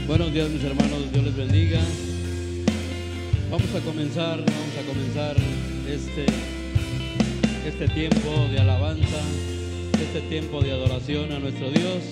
Buenos días, mis hermanos, Dios les bendiga. Vamos a comenzar este tiempo de alabanza, este tiempo de adoración a nuestro Dios.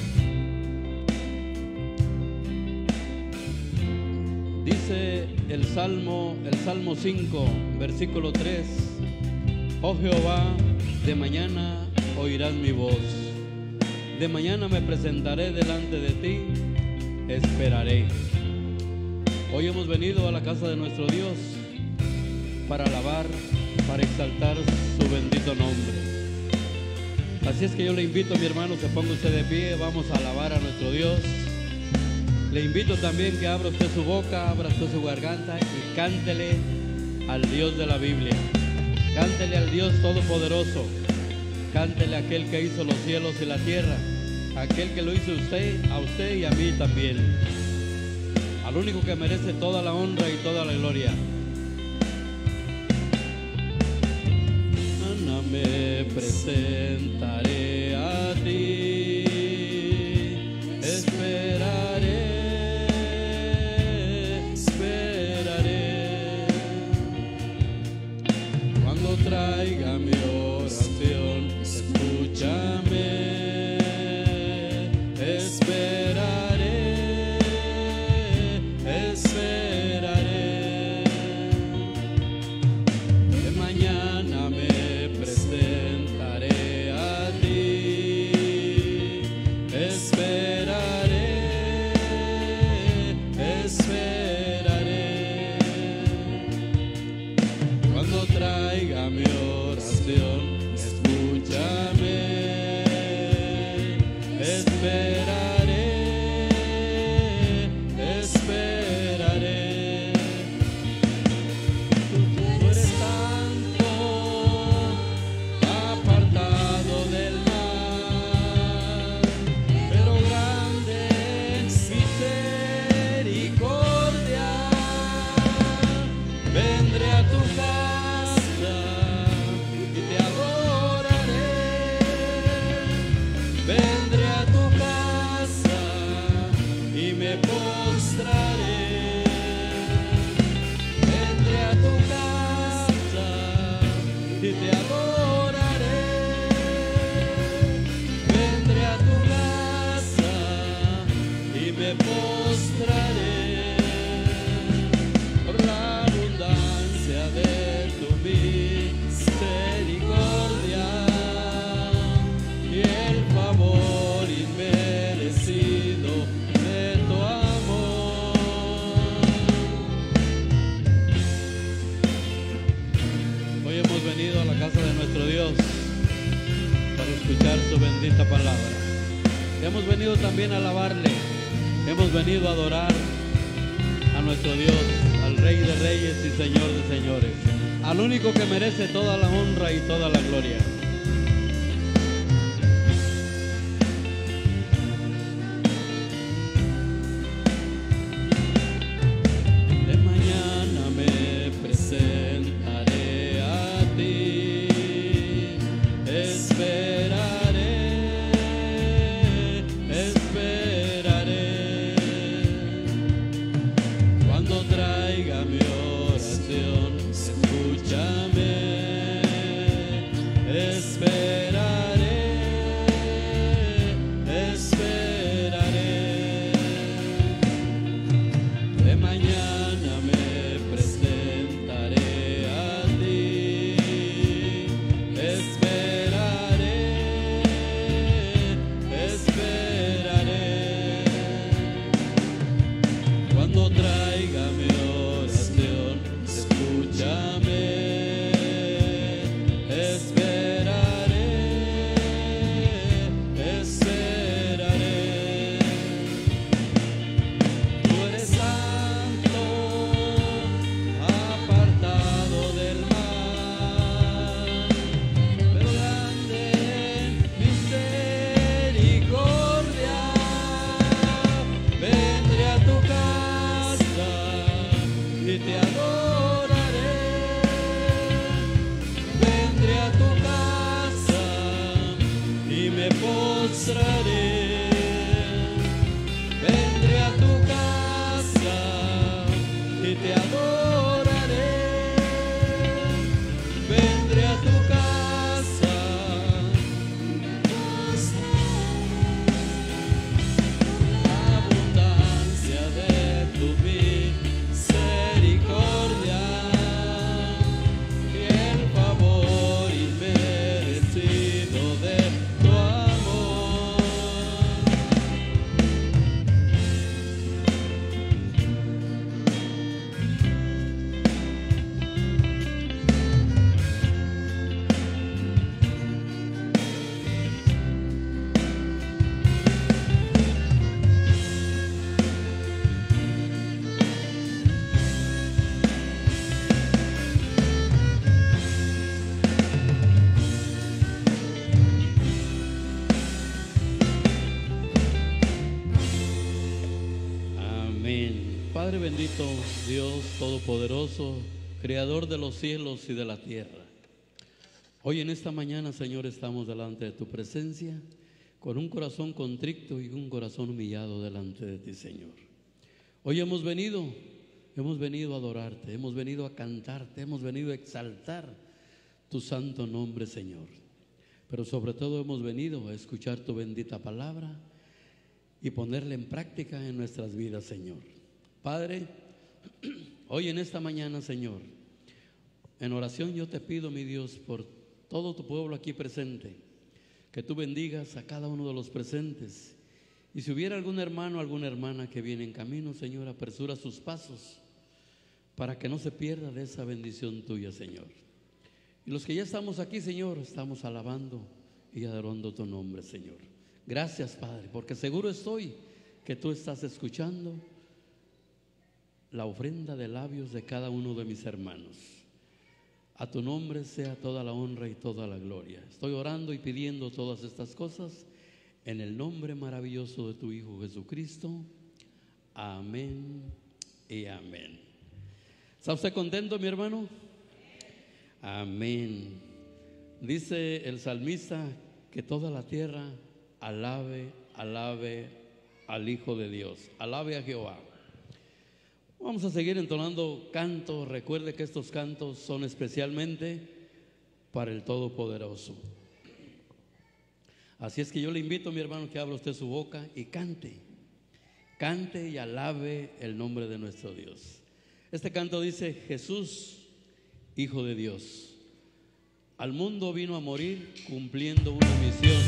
Dice el Salmo 5, versículo 3: Oh Jehová, de mañana oirás mi voz, de mañana me presentaré delante de ti, esperaré. Hoy hemos venido a la casa de nuestro Dios para alabar, para exaltar su bendito nombre. Así es que yo le invito, mi hermano, se ponga usted de pie, vamos a alabar a nuestro Dios. Le invito también que abra usted su boca, abra usted su garganta y cántele al Dios de la Biblia. Cántele al Dios Todopoderoso. Cántele a aquel que hizo los cielos y la tierra, aquel que lo hizo a usted y a mí también, al único que merece toda la honra y toda la gloria. Ana, me presentaré a ti, esperaré, cuando traiga mi oración, escúchame. Esperaré, de mañana me presentaré a ti, esperaré, cuando traiga mi oración, escúchame, esperaré. Tú eres santo, apartado del mal, pero grande en misericordia. Vendré a tu casa y te adoraré. Vendré a tu casa y me postraré. Vendré a tu casa y te adoraré. Vendré a tu casa y me postraré. Por la abundancia de tu misericordia y el favor inmerecido de tu amor. Hoy hemos venido a la casa de nuestro Dios para escuchar su bendita palabra. Hemos venido también a alabarle. Hemos venido a adorar a nuestro Dios, al Rey de Reyes y Señor de Señores, al único que merece toda la honra y toda la gloria. De mañana me presentaré a ti, esperaré, cuando traiga mi oración, escúchame, esperaré, de mañana me presentaré a ti, esperaré, cuando traiga mi oración, escúchame, esperaré. Tú eres santo, apartado del mal, pero grande en misericordia. Vendré a tu casa y te adoraré. Vendré a tu casa y me postraré. Vendré a tu casa Padre bendito, Dios todopoderoso, creador de los cielos y de la tierra. Hoy en esta mañana, Señor, estamos delante de tu presencia con un corazón contrito y un corazón humillado delante de ti, Señor. Hoy hemos venido a adorarte, hemos venido a cantarte, hemos venido a exaltar tu santo nombre, Señor. Pero sobre todo hemos venido a escuchar tu bendita palabra y ponerla en práctica en nuestras vidas, Señor. Padre, hoy en esta mañana, Señor, en oración yo te pido, mi Dios, por todo tu pueblo aquí presente, que tú bendigas a cada uno de los presentes. Y si hubiera algún hermano, alguna hermana que viene en camino, Señor, apresura sus pasos para que no se pierda de esa bendición tuya, Señor. Y los que ya estamos aquí, Señor, estamos alabando y adorando tu nombre, Señor. Gracias, Padre, porque seguro estoy que tú estás escuchando la ofrenda de labios de cada uno de mis hermanos. A tu nombre sea toda la honra y toda la gloria. Estoy orando y pidiendo todas estas cosas en el nombre maravilloso de tu Hijo Jesucristo. Amén y amén. ¿Está usted contento, mi hermano? Amén. Dice el salmista que toda la tierra alabe, alabe al Hijo de Dios, alabe a Jehová. Vamos a seguir entonando cantos. Recuerde que estos cantos son especialmente para el Todopoderoso. Así es que yo le invito, mi hermano, que abra usted su boca y cante. Cante y alabe el nombre de nuestro Dios. Este canto dice: Jesús, Hijo de Dios, al mundo vino a morir cumpliendo una misión.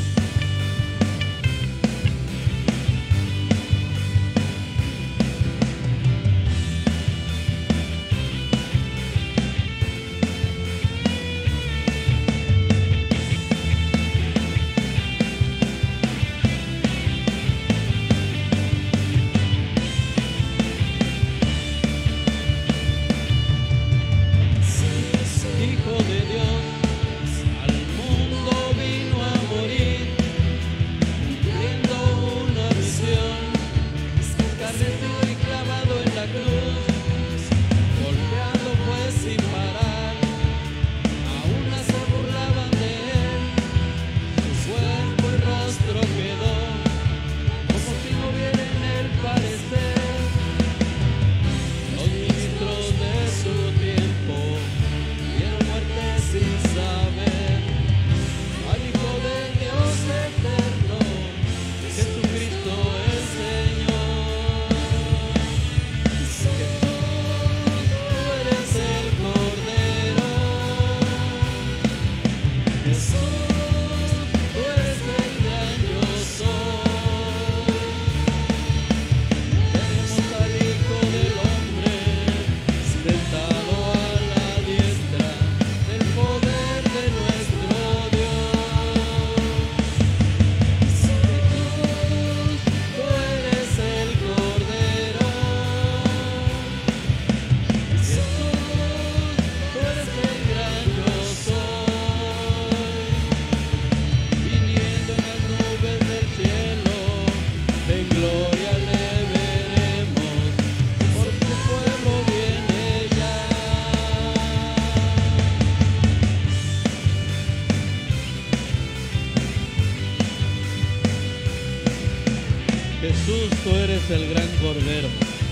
Jesús, tú eres el gran Cordero,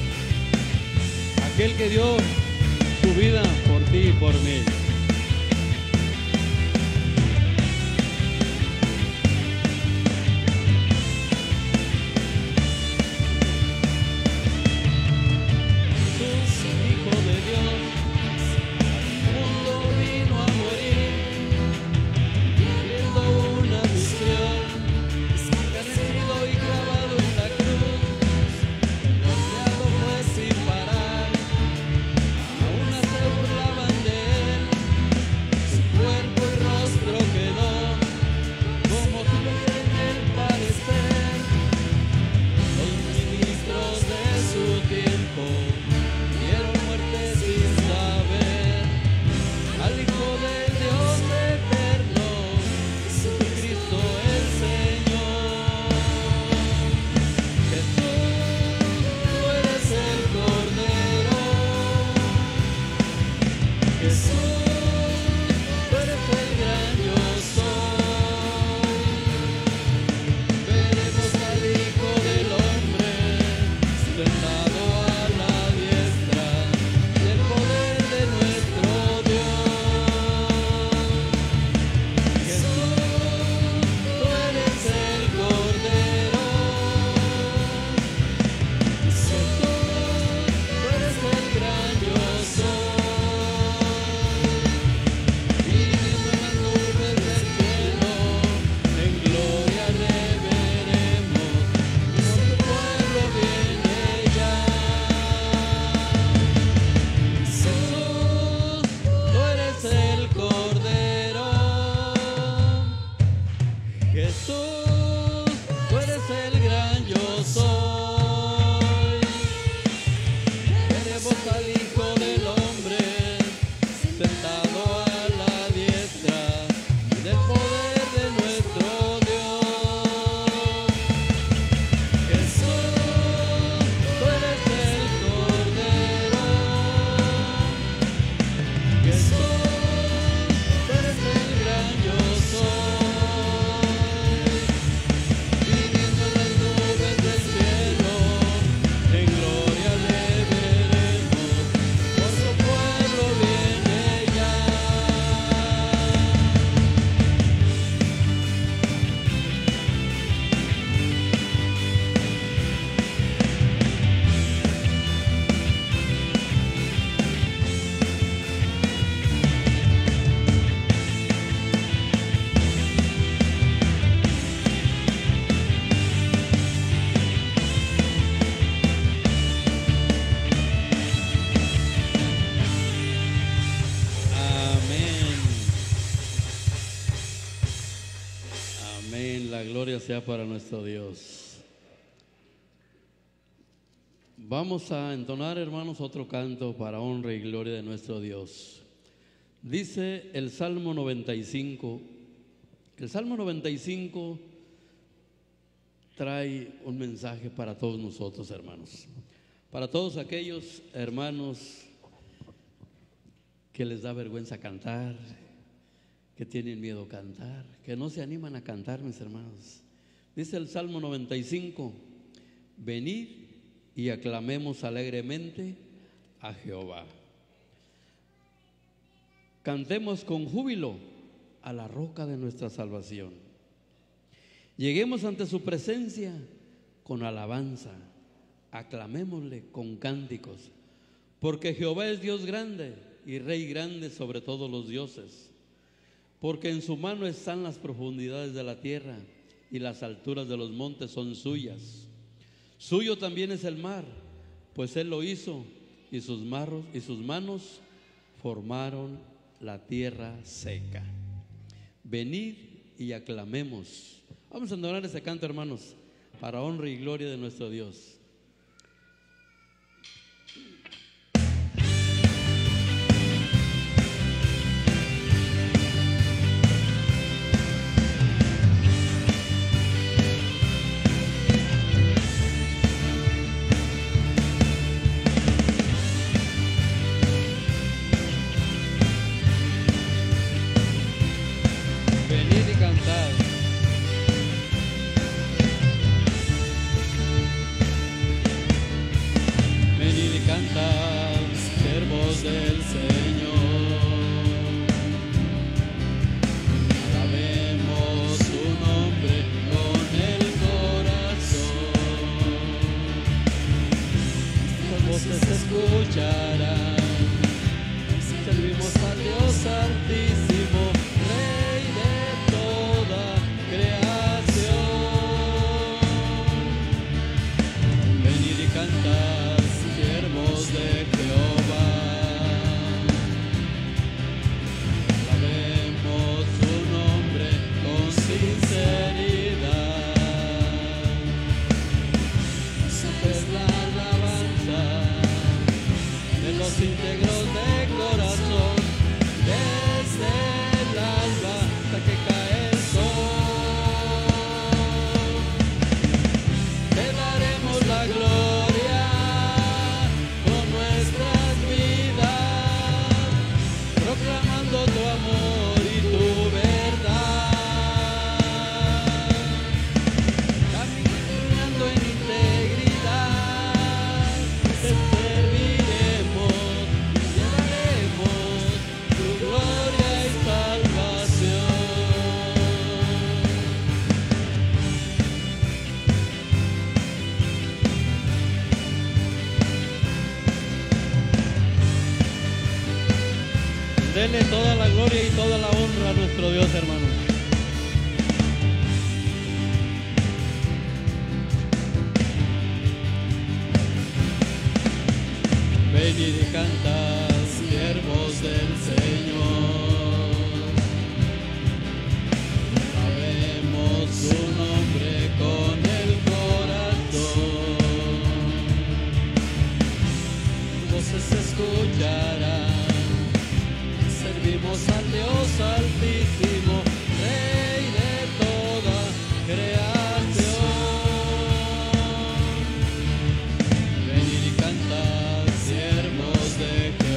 aquel que dio su vida por ti y por mí. Jesús, Hijo de Dios, al mundo vino a morir, cumpliendo una misión, encarnecido y clavado en la cruz, golpeado fue sin parar, aún se burlaban de él. sea para nuestro Dios. Vamos a entonar, hermanos, otro canto para honra y gloria de nuestro Dios. Dice el Salmo 95. El Salmo 95 trae un mensaje para todos nosotros, hermanos. Para todos aquellos hermanos que les da vergüenza cantar, que tienen miedo a cantar, que no se animan a cantar, mis hermanos. Dice el Salmo 95: venid y aclamemos alegremente a Jehová. Cantemos con júbilo a la roca de nuestra salvación. Lleguemos ante su presencia con alabanza, aclamémosle con cánticos, porque Jehová es Dios grande y Rey grande sobre todos los dioses. Porque en su mano están las profundidades de la tierra y las alturas de los montes son suyas. Suyo también es el mar, pues él lo hizo, y sus manos formaron la tierra seca. Venid y aclamemos. Vamos a entonar ese canto, hermanos, para honra y gloria de nuestro Dios. Denle toda la gloria y toda la honra a nuestro Dios, hermanos. Venid y cantad, siervos del Señor. Sabemos su nombre con el corazón. Voces se escucharán. Servimos al Dios Altísimo, Rey de toda creación. Venid y cantad, siervos de Jehová.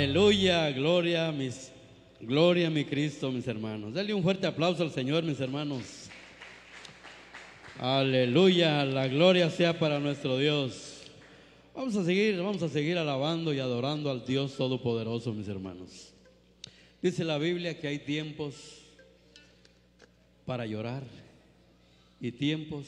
Aleluya, gloria a mi Cristo, mis hermanos. Dale un fuerte aplauso al Señor, mis hermanos. Aleluya, la gloria sea para nuestro Dios. Vamos a seguir alabando y adorando al Dios Todopoderoso, mis hermanos. Dice la Biblia que hay tiempos para llorar y tiempos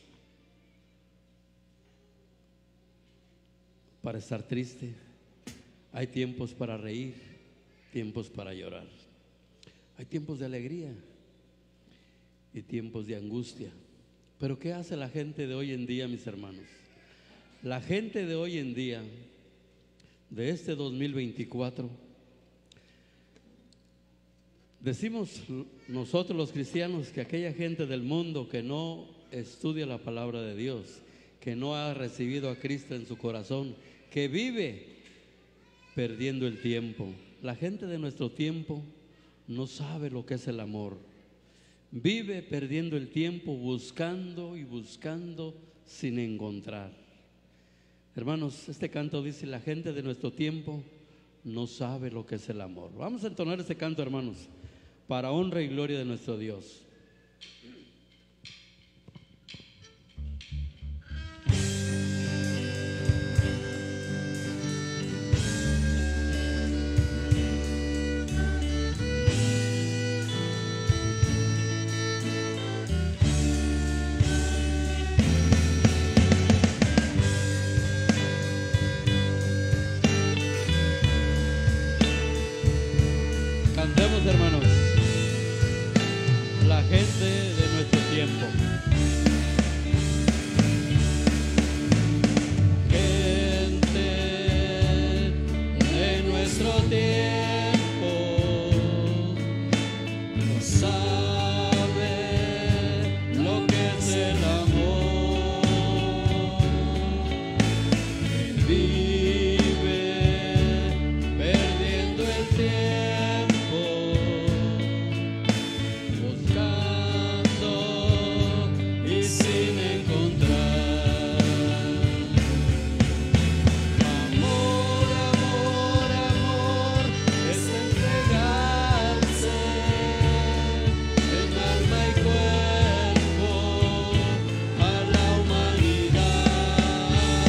para estar triste. Hay tiempos para reír, tiempos para llorar. Hay tiempos de alegría y tiempos de angustia. Pero ¿qué hace la gente de hoy en día, mis hermanos? La gente de hoy en día, de este 2024, decimos nosotros los cristianos que aquella gente del mundo que no estudia la palabra de Dios, que no ha recibido a Cristo en su corazón, que vive perdiendo el tiempo. La gente de nuestro tiempo no sabe lo que es el amor. Vive perdiendo el tiempo, buscando y buscando sin encontrar. Hermanos, este canto dice: la gente de nuestro tiempo no sabe lo que es el amor. Vamos a entonar este canto, hermanos, para honra y gloria de nuestro Dios. Cantemos, hermanos, la gente de nuestro tiempo. Gente de nuestro tiempo no sabe lo que es el amor, que vive perdiendo el tiempo, y sin encontrar. Amor, amor, amor es entregarse en alma y cuerpo a la humanidad.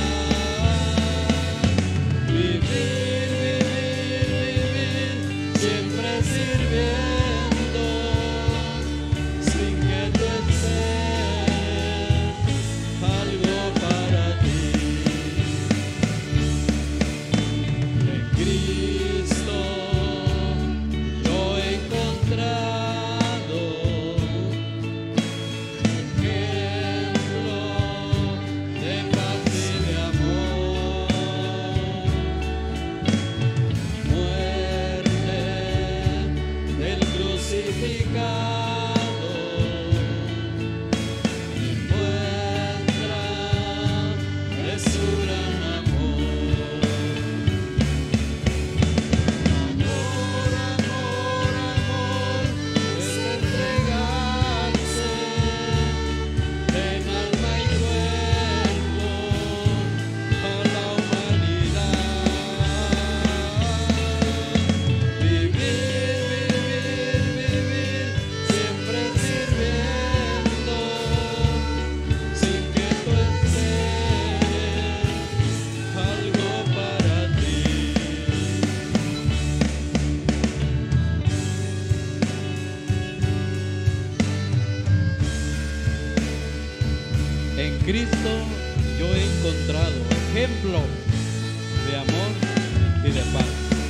Vivir, vivir, vivir, siempre sirviendo sin que tú esperes algo para ti. En Cristo yo he encontrado ejemplo de paz y de amor. Muerte del crucificado muestra de su gran amor. Amor, amor, amor es entregarse en alma y cuerpo a la humanidad. Vivir, vivir, vivir, siempre sirviendo sin que tú esperes algo para ti. En Cristo yo he encontrado ejemplo de amor y de paz.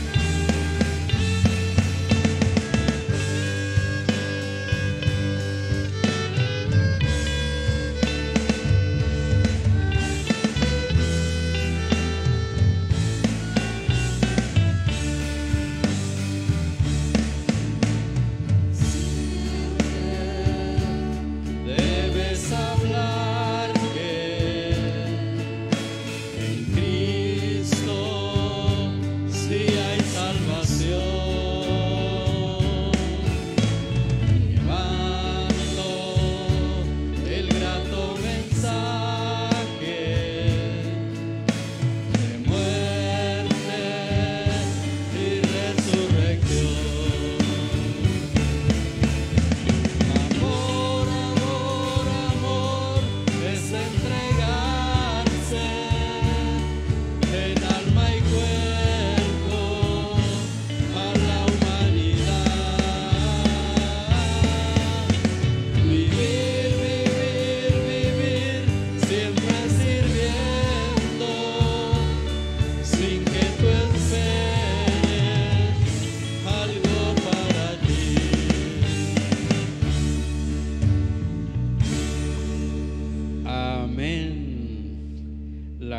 Debes hablar que en Cristo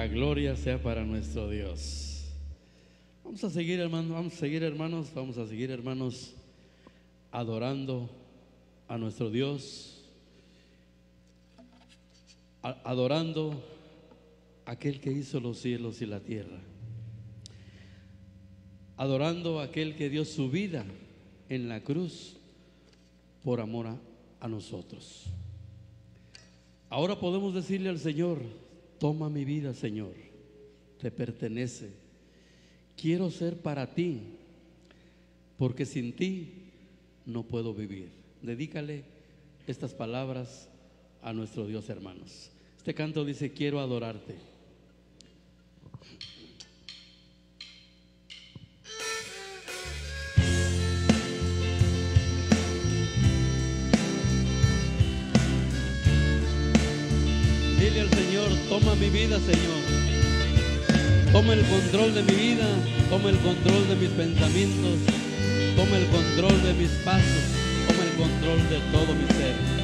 La gloria sea para nuestro Dios. Vamos a seguir, hermanos, vamos a seguir, hermanos, adorando a nuestro Dios, adorando a aquel que hizo los cielos y la tierra, adorando a aquel que dio su vida en la cruz por amor a nosotros. Ahora podemos decirle al Señor: toma mi vida, Señor, te pertenece. Quiero ser para ti, porque sin ti no puedo vivir. Dedícale estas palabras a nuestro Dios, hermanos. Este canto dice: quiero adorarte. Dile al Señor: toma mi vida, Señor. Toma el control de mi vida, toma el control de mis pensamientos, toma el control de mis pasos, toma el control de todo mi ser.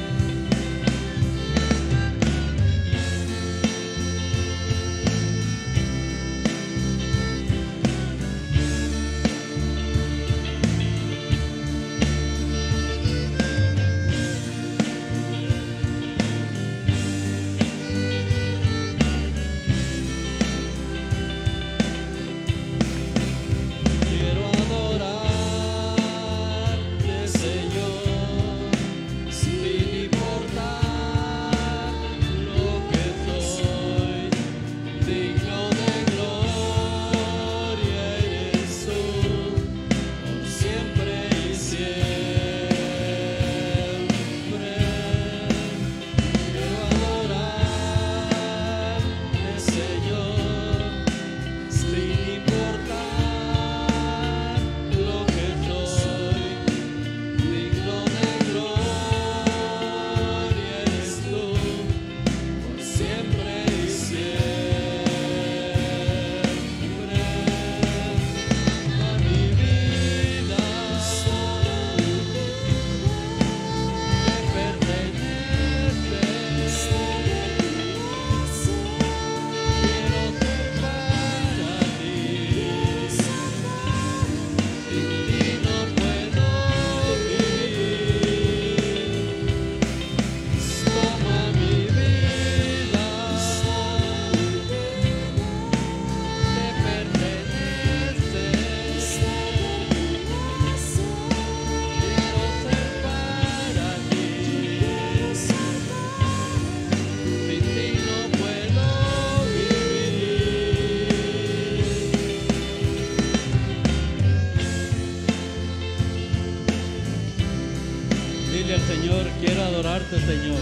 Señor,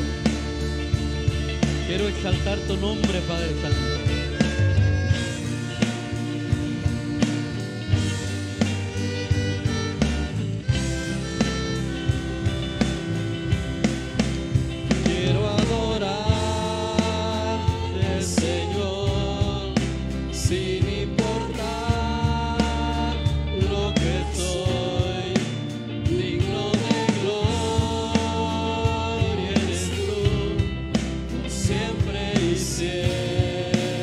quiero exaltar tu nombre, Padre Santo. Quiero adorarte, Señor, sin importar lo que soy, digno de gloria. Siempre y siempre.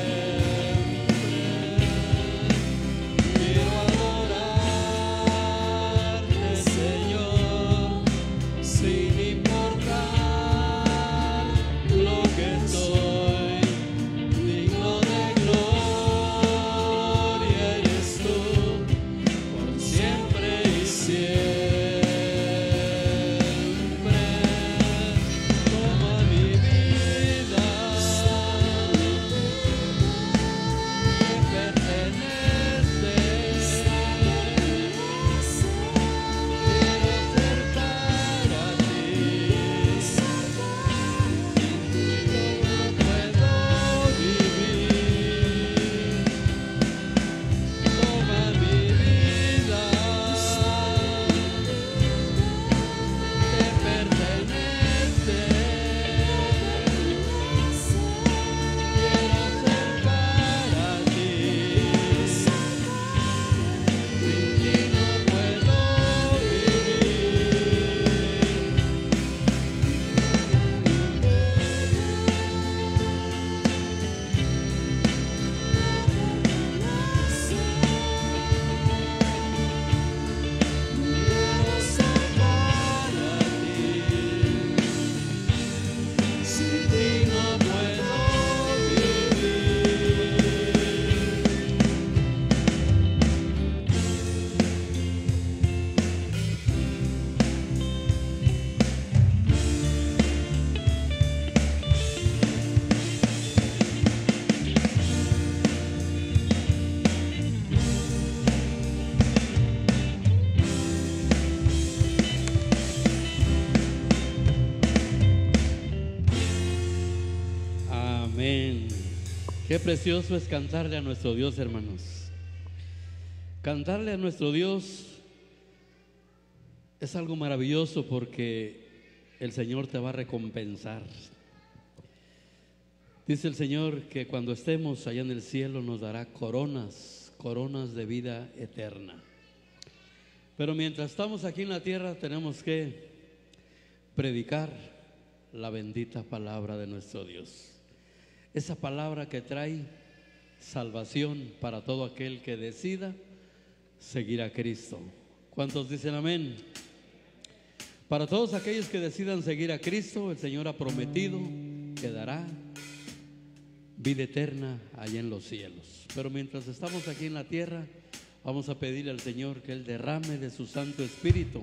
Amén. Qué precioso es cantarle a nuestro Dios, hermanos. Cantarle a nuestro Dios es algo maravilloso porque el Señor te va a recompensar. Dice el Señor que cuando estemos allá en el cielo nos dará coronas, coronas de vida eterna. Pero mientras estamos aquí en la tierra tenemos que predicar la bendita palabra de nuestro Dios. Esa palabra que trae salvación para todo aquel que decida seguir a Cristo. ¿Cuántos dicen amén? Para todos aquellos que decidan seguir a Cristo, el Señor ha prometido que dará vida eterna allá en los cielos. Pero mientras estamos aquí en la tierra, vamos a pedirle al Señor que Él derrame de su Santo Espíritu.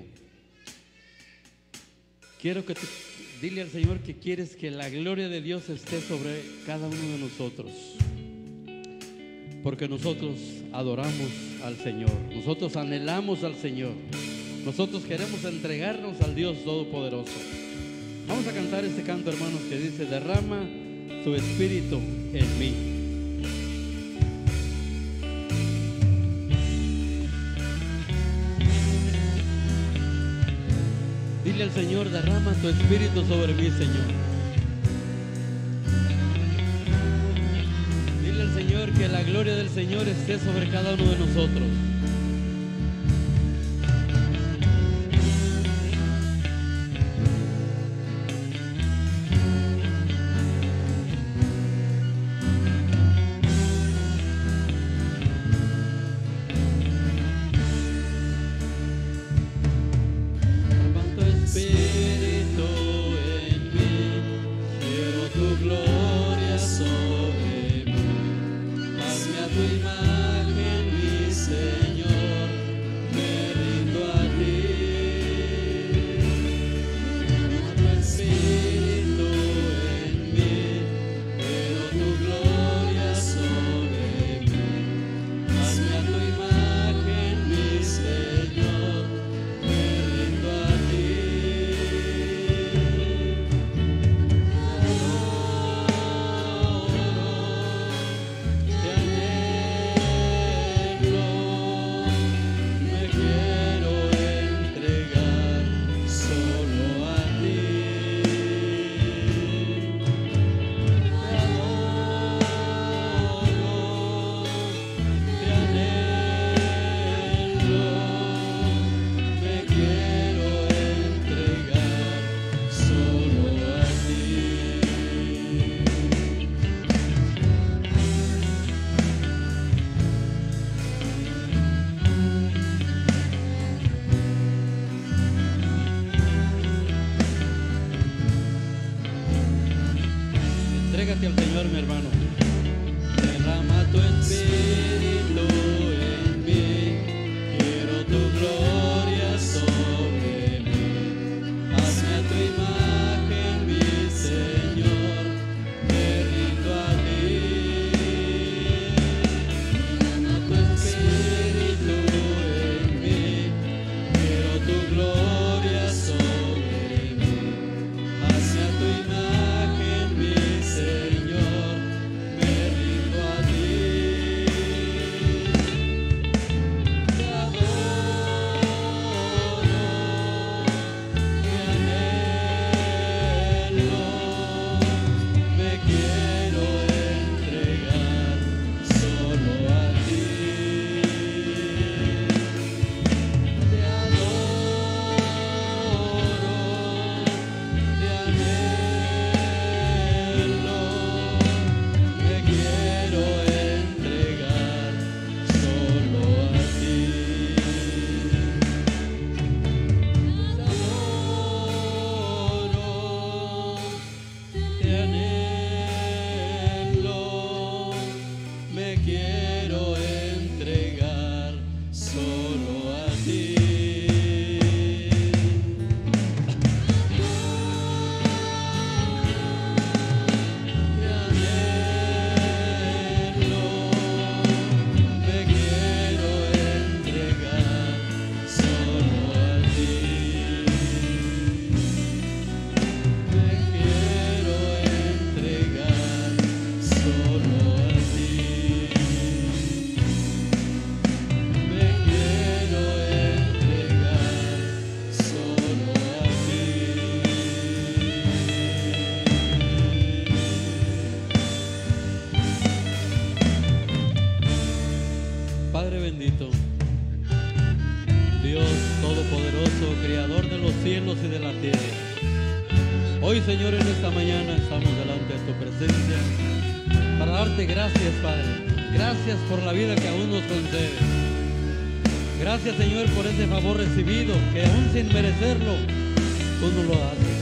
Quiero que dile al Señor que quieres que la gloria de Dios esté sobre cada uno de nosotros, porque nosotros adoramos al Señor, nosotros anhelamos al Señor, nosotros queremos entregarnos al Dios Todopoderoso. Vamos a cantar este canto, hermanos, que dice: derrama tu Espíritu en mí. Dile al Señor: derrama tu Espíritu sobre mí, Señor. Dile al Señor que la gloria del Señor esté sobre cada uno de nosotros. Entrégate al Señor, mi hermano. Derrama tu Espíritu en mí, quiero tu gloria sobre mí. Hazme a tu imagen, mi Señor, me rindo a ti. Derrama tu Espíritu en mí, quiero tu gloria sobre mí. Hazme a tu imagen, mi Señor, me rindo a ti. Hoy, Señor, en esta mañana estamos delante de tu presencia para darte gracias, Padre. Gracias por la vida que aún nos concedes. Gracias, Señor, por ese favor recibido que aún sin merecerlo, tú nos lo haces.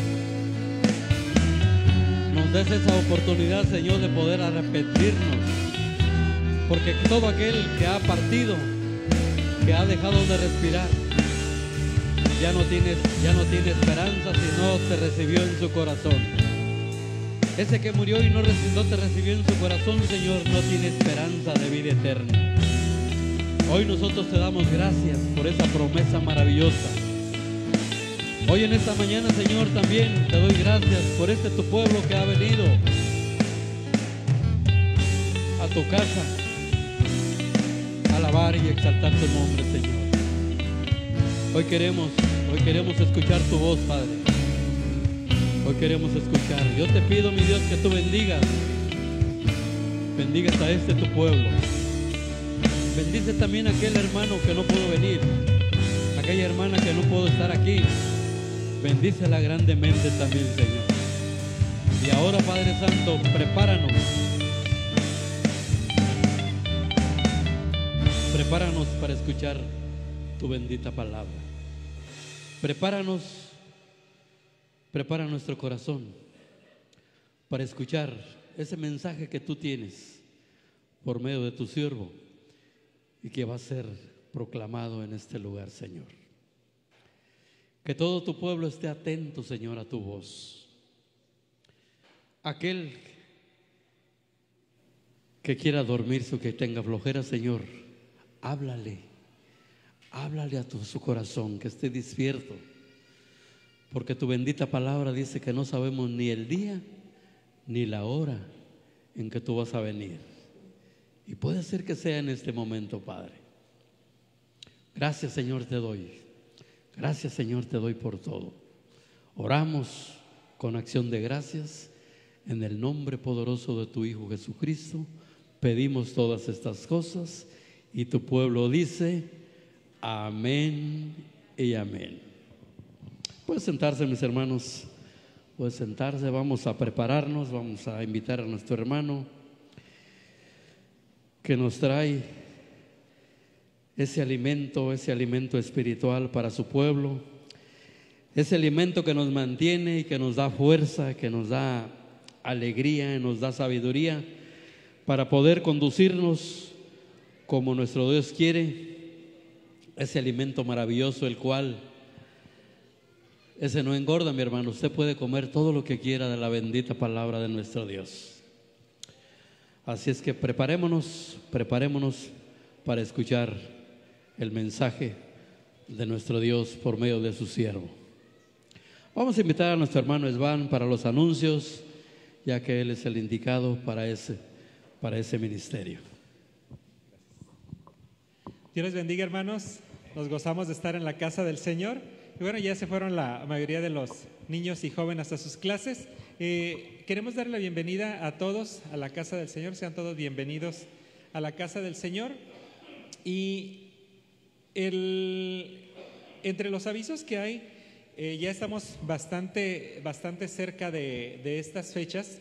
Nos des esa oportunidad, Señor, de poder arrepentirnos. Porque todo aquel que ha partido, que ha dejado de respirar, ya no tiene esperanza si no te recibió en su corazón. Ese que murió y no te recibió en su corazón, Señor, no tiene esperanza de vida eterna. Hoy nosotros te damos gracias por esa promesa maravillosa. Hoy en esta mañana, Señor, también te doy gracias por tu pueblo que ha venido a tu casa a alabar y exaltar tu nombre, Señor. Hoy queremos escuchar tu voz, Padre. Hoy queremos escuchar. Yo te pido, mi Dios, que tú bendigas a tu pueblo. Bendice también a aquel hermano que no pudo venir, aquella hermana que no pudo estar aquí. Bendícela grandemente también, Señor. Y ahora, Padre Santo, prepáranos para escuchar tu bendita palabra. Prepara nuestro corazón para escuchar ese mensaje que tú tienes por medio de tu siervo y que va a ser proclamado en este lugar, Señor. Que todo tu pueblo esté atento, Señor, a tu voz. Aquel que quiera dormirse o que tenga flojera, Señor, háblale a su corazón, que esté despierto. Porque tu bendita palabra dice que no sabemos ni el día ni la hora en que tú vas a venir. Y puede ser que sea en este momento, Padre. Gracias, Señor, te doy. Gracias, Señor, te doy por todo. Oramos con acción de gracias en el nombre poderoso de tu Hijo Jesucristo. Pedimos todas estas cosas y tu pueblo dice amén y amén. Puede sentarse, mis hermanos. Puede sentarse. Vamos a prepararnos. Vamos a invitar a nuestro hermano que nos trae ese alimento espiritual para su pueblo, ese alimento que nos mantiene y que nos da fuerza, que nos da alegría, nos da sabiduría para poder conducirnos como nuestro Dios quiere. Ese alimento maravilloso, el cual ese no engorda, mi hermano. Usted puede comer todo lo que quiera de la bendita palabra de nuestro Dios. Así es que preparémonos para escuchar el mensaje de nuestro Dios por medio de su siervo. Vamos a invitar a nuestro hermano Esban para los anuncios, ya que él es el indicado para ese ministerio. Dios les bendiga, hermanos. Nos gozamos de estar en la casa del Señor. Y bueno, ya se fueron la mayoría de los niños y jóvenes a sus clases. Queremos darle la bienvenida a todos a la casa del Señor. Sean todos bienvenidos a la casa del Señor. Y entre los avisos que hay, ya estamos bastante cerca de estas fechas.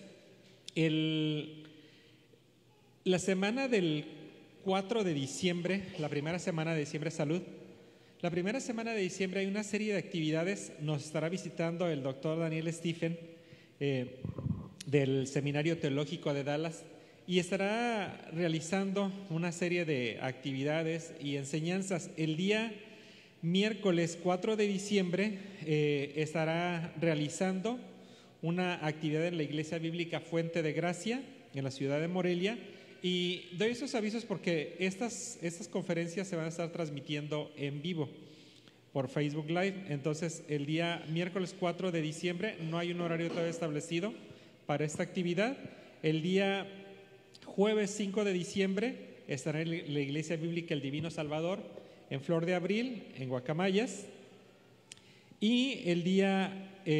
La semana del 4 de diciembre, la primera semana de diciembre, salud. La primera semana de diciembre hay una serie de actividades. Nos estará visitando el doctor Daniel Stephen del Seminario Teológico de Dallas y estará realizando una serie de actividades y enseñanzas. El día miércoles 4 de diciembre estará realizando una actividad en la Iglesia Bíblica Fuente de Gracia en la ciudad de Morelia. Y doy esos avisos porque estas conferencias se van a estar transmitiendo en vivo por Facebook Live. Entonces, el día miércoles 4 de diciembre no hay un horario todavía establecido para esta actividad. El día jueves 5 de diciembre estará en la Iglesia Bíblica El Divino Salvador en Flor de Abril, en Guacamayas. Y el día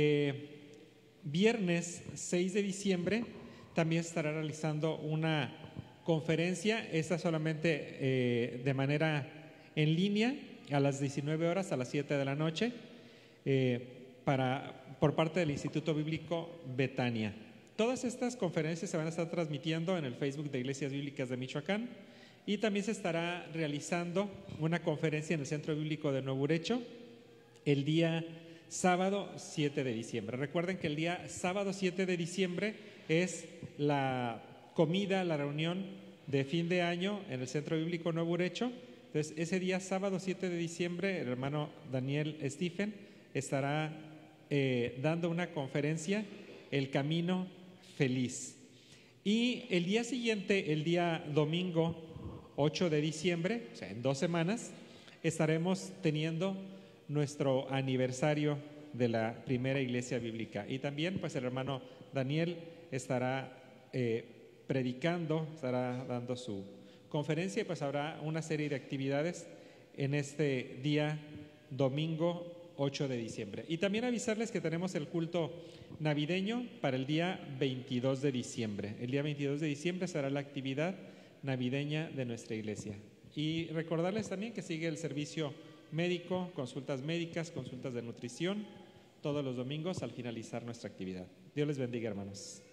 viernes 6 de diciembre también estará realizando una conferencia, esta solamente de manera en línea, a las 19 horas, a las 7 de la noche, para por parte del Instituto Bíblico Betania. Todas estas conferencias se van a estar transmitiendo en el Facebook de Iglesias Bíblicas de Michoacán y también se estará realizando una conferencia en el Centro Bíblico de Nuevo Urecho el día sábado 7 de diciembre. Recuerden que el día sábado 7 de diciembre es la comida, la reunión de fin de año en el Centro Bíblico Nuevo Urecho. Entonces, ese día sábado 7 de diciembre, el hermano Daniel Stephen estará dando una conferencia, El Camino Feliz. Y el día siguiente, el día domingo 8 de diciembre, o sea, en 2 semanas, estaremos teniendo nuestro aniversario de la primera iglesia bíblica. Y también, pues, el hermano Daniel estará predicando, estará dando su conferencia y pues habrá una serie de actividades en este día domingo 8 de diciembre. Y también avisarles que tenemos el culto navideño para el día 22 de diciembre. El día 22 de diciembre será la actividad navideña de nuestra iglesia. Y recordarles también que sigue el servicio médico, consultas médicas, consultas de nutrición, todos los domingos al finalizar nuestra actividad. Dios les bendiga, hermanos.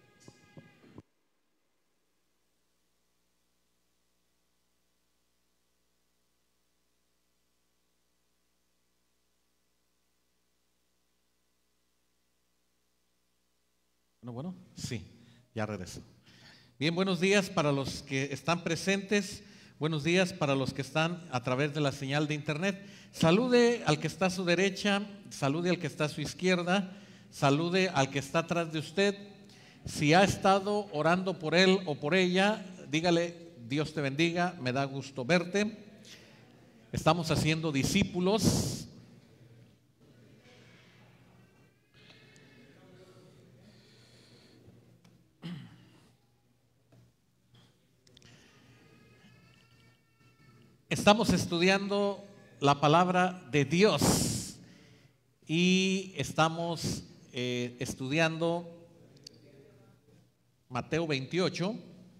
Bueno, sí, ya regreso. Bien, buenos días para los que están presentes, buenos días para los que están a través de la señal de internet. Salude al que está a su derecha, salude al que está a su izquierda, salude al que está atrás de usted. Si ha estado orando por él o por ella, dígale: Dios te bendiga, me da gusto verte. Estamos haciendo discípulos. Estamos estudiando la palabra de Dios y estamos estudiando Mateo 28.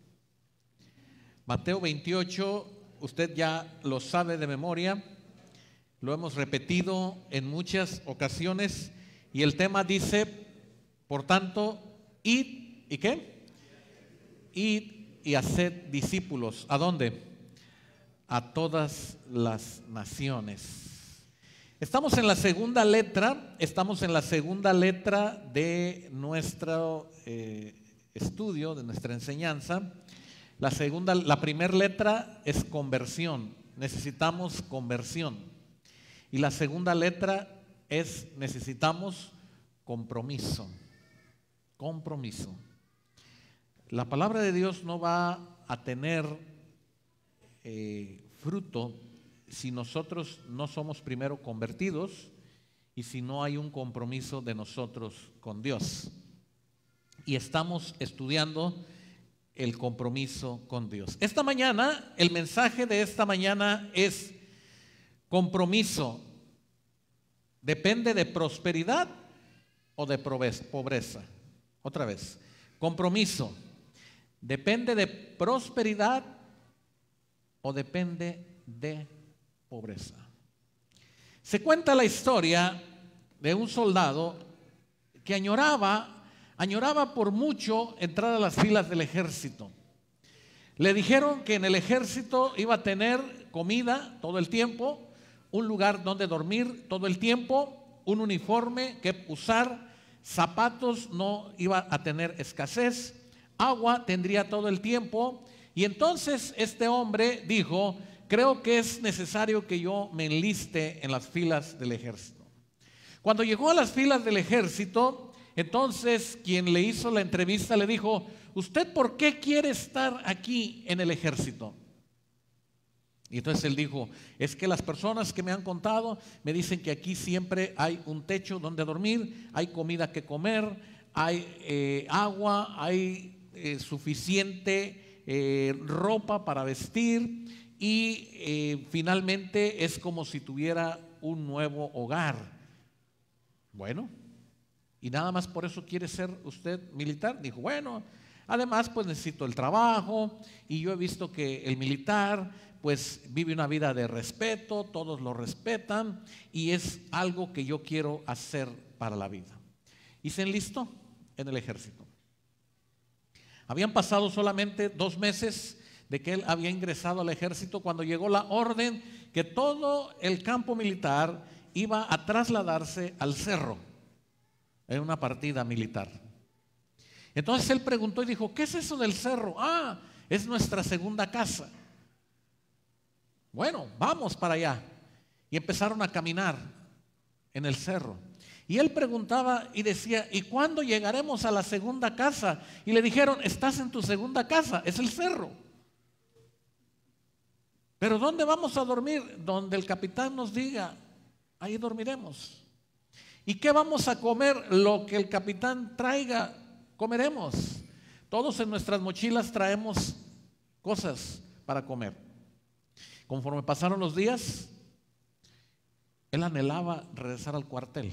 Mateo 28, usted ya lo sabe de memoria, lo hemos repetido en muchas ocasiones y el tema dice, por tanto, id, ¿y qué? Id y haced discípulos. ¿A dónde? A todas las naciones. Estamos en la segunda letra de nuestro estudio, de nuestra enseñanza. La primera letra es conversión, necesitamos conversión. Y la segunda letra es necesitamos compromiso. Compromiso. La palabra de Dios no va a tener fruto si nosotros no somos primero convertidos y si no hay un compromiso de nosotros con Dios. Y estamos estudiando el compromiso con Dios. Esta mañana, el mensaje de esta mañana es compromiso. ¿Depende de prosperidad o de pobreza? Otra vez, compromiso. ¿Depende de prosperidad o depende de pobreza? Se cuenta la historia de un soldado que añoraba por mucho entrar a las filas del ejército. Le dijeron que en el ejército iba a tener comida todo el tiempo, un lugar donde dormir todo el tiempo, un uniforme que usar, zapatos no iba a tener escasez, agua tendría todo el tiempo. Y entonces este hombre dijo: creo que es necesario que yo me enliste en las filas del ejército. Cuando llegó a las filas del ejército, entonces quien le hizo la entrevista le dijo: ¿usted por qué quiere estar aquí en el ejército? Y entonces él dijo: es que las personas que me han contado me dicen que aquí siempre hay un techo donde dormir, hay comida que comer, hay agua, hay suficiente ropa para vestir y finalmente es como si tuviera un nuevo hogar. Bueno, y nada más por eso quiere ser usted militar. Dijo: bueno, además pues necesito el trabajo y yo he visto que el militar pues vive una vida de respeto, todos lo respetan y es algo que yo quiero hacer para la vida. y se enlistó en el ejército. Habían pasado solamente 2 meses de que él había ingresado al ejército cuando llegó la orden que todo el campo militar iba a trasladarse al cerro en una partida militar. Entonces él preguntó y dijo: ¿qué es eso del cerro? Ah, es nuestra segunda casa. Bueno, vamos para allá. Y empezaron a caminar en el cerro. Y él preguntaba y decía: ¿y cuándo llegaremos a la segunda casa? Y le dijeron: estás en tu segunda casa, es el cerro. ¿Pero dónde vamos a dormir? Donde el capitán nos diga, ahí dormiremos. ¿Y qué vamos a comer? Lo que el capitán traiga, comeremos. Todos en nuestras mochilas traemos cosas para comer. Conforme pasaron los días, él anhelaba regresar al cuartel.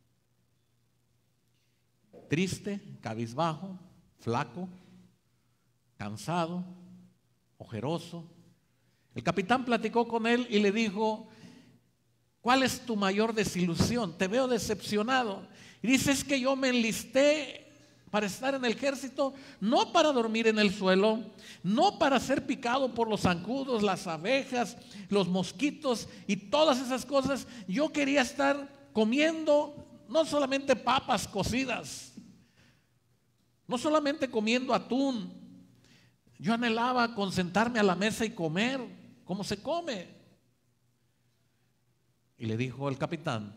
Triste, cabizbajo, flaco, cansado, ojeroso. El capitán platicó con él y le dijo: ¿cuál es tu mayor desilusión? Te veo decepcionado. Y dice: es que yo me enlisté para estar en el ejército, no para dormir en el suelo, no para ser picado por los zancudos, las abejas, los mosquitos y todas esas cosas. Yo quería estar comiendo no solamente papas cocidas, no solamente comiendo atún. Yo anhelaba con sentarme a la mesa y comer como se come. Y le dijo el capitán: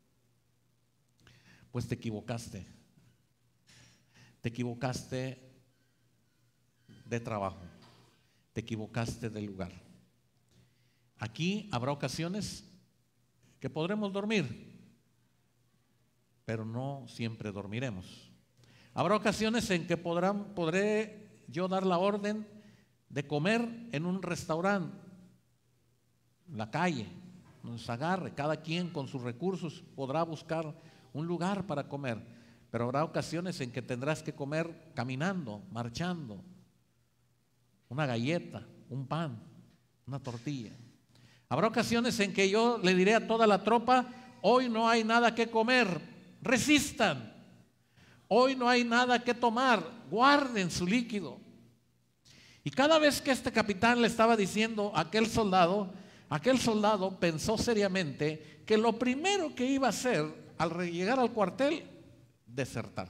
pues te equivocaste. Te equivocaste de trabajo. Te equivocaste de lugar. Aquí habrá ocasiones que podremos dormir, pero no siempre dormiremos. Habrá ocasiones en que podré yo dar la orden de comer en un restaurante, en la calle, nos agarre, cada quien con sus recursos podrá buscar un lugar para comer. Pero habrá ocasiones en que tendrás que comer caminando, marchando, una galleta, un pan, una tortilla. Habrá ocasiones en que yo le diré a toda la tropa: hoy no hay nada que comer, resistan. Hoy no hay nada que tomar, guarden su líquido. Y cada vez que este capitán le estaba diciendo a aquel soldado pensó seriamente que lo primero que iba a hacer al llegar al cuartel, desertar.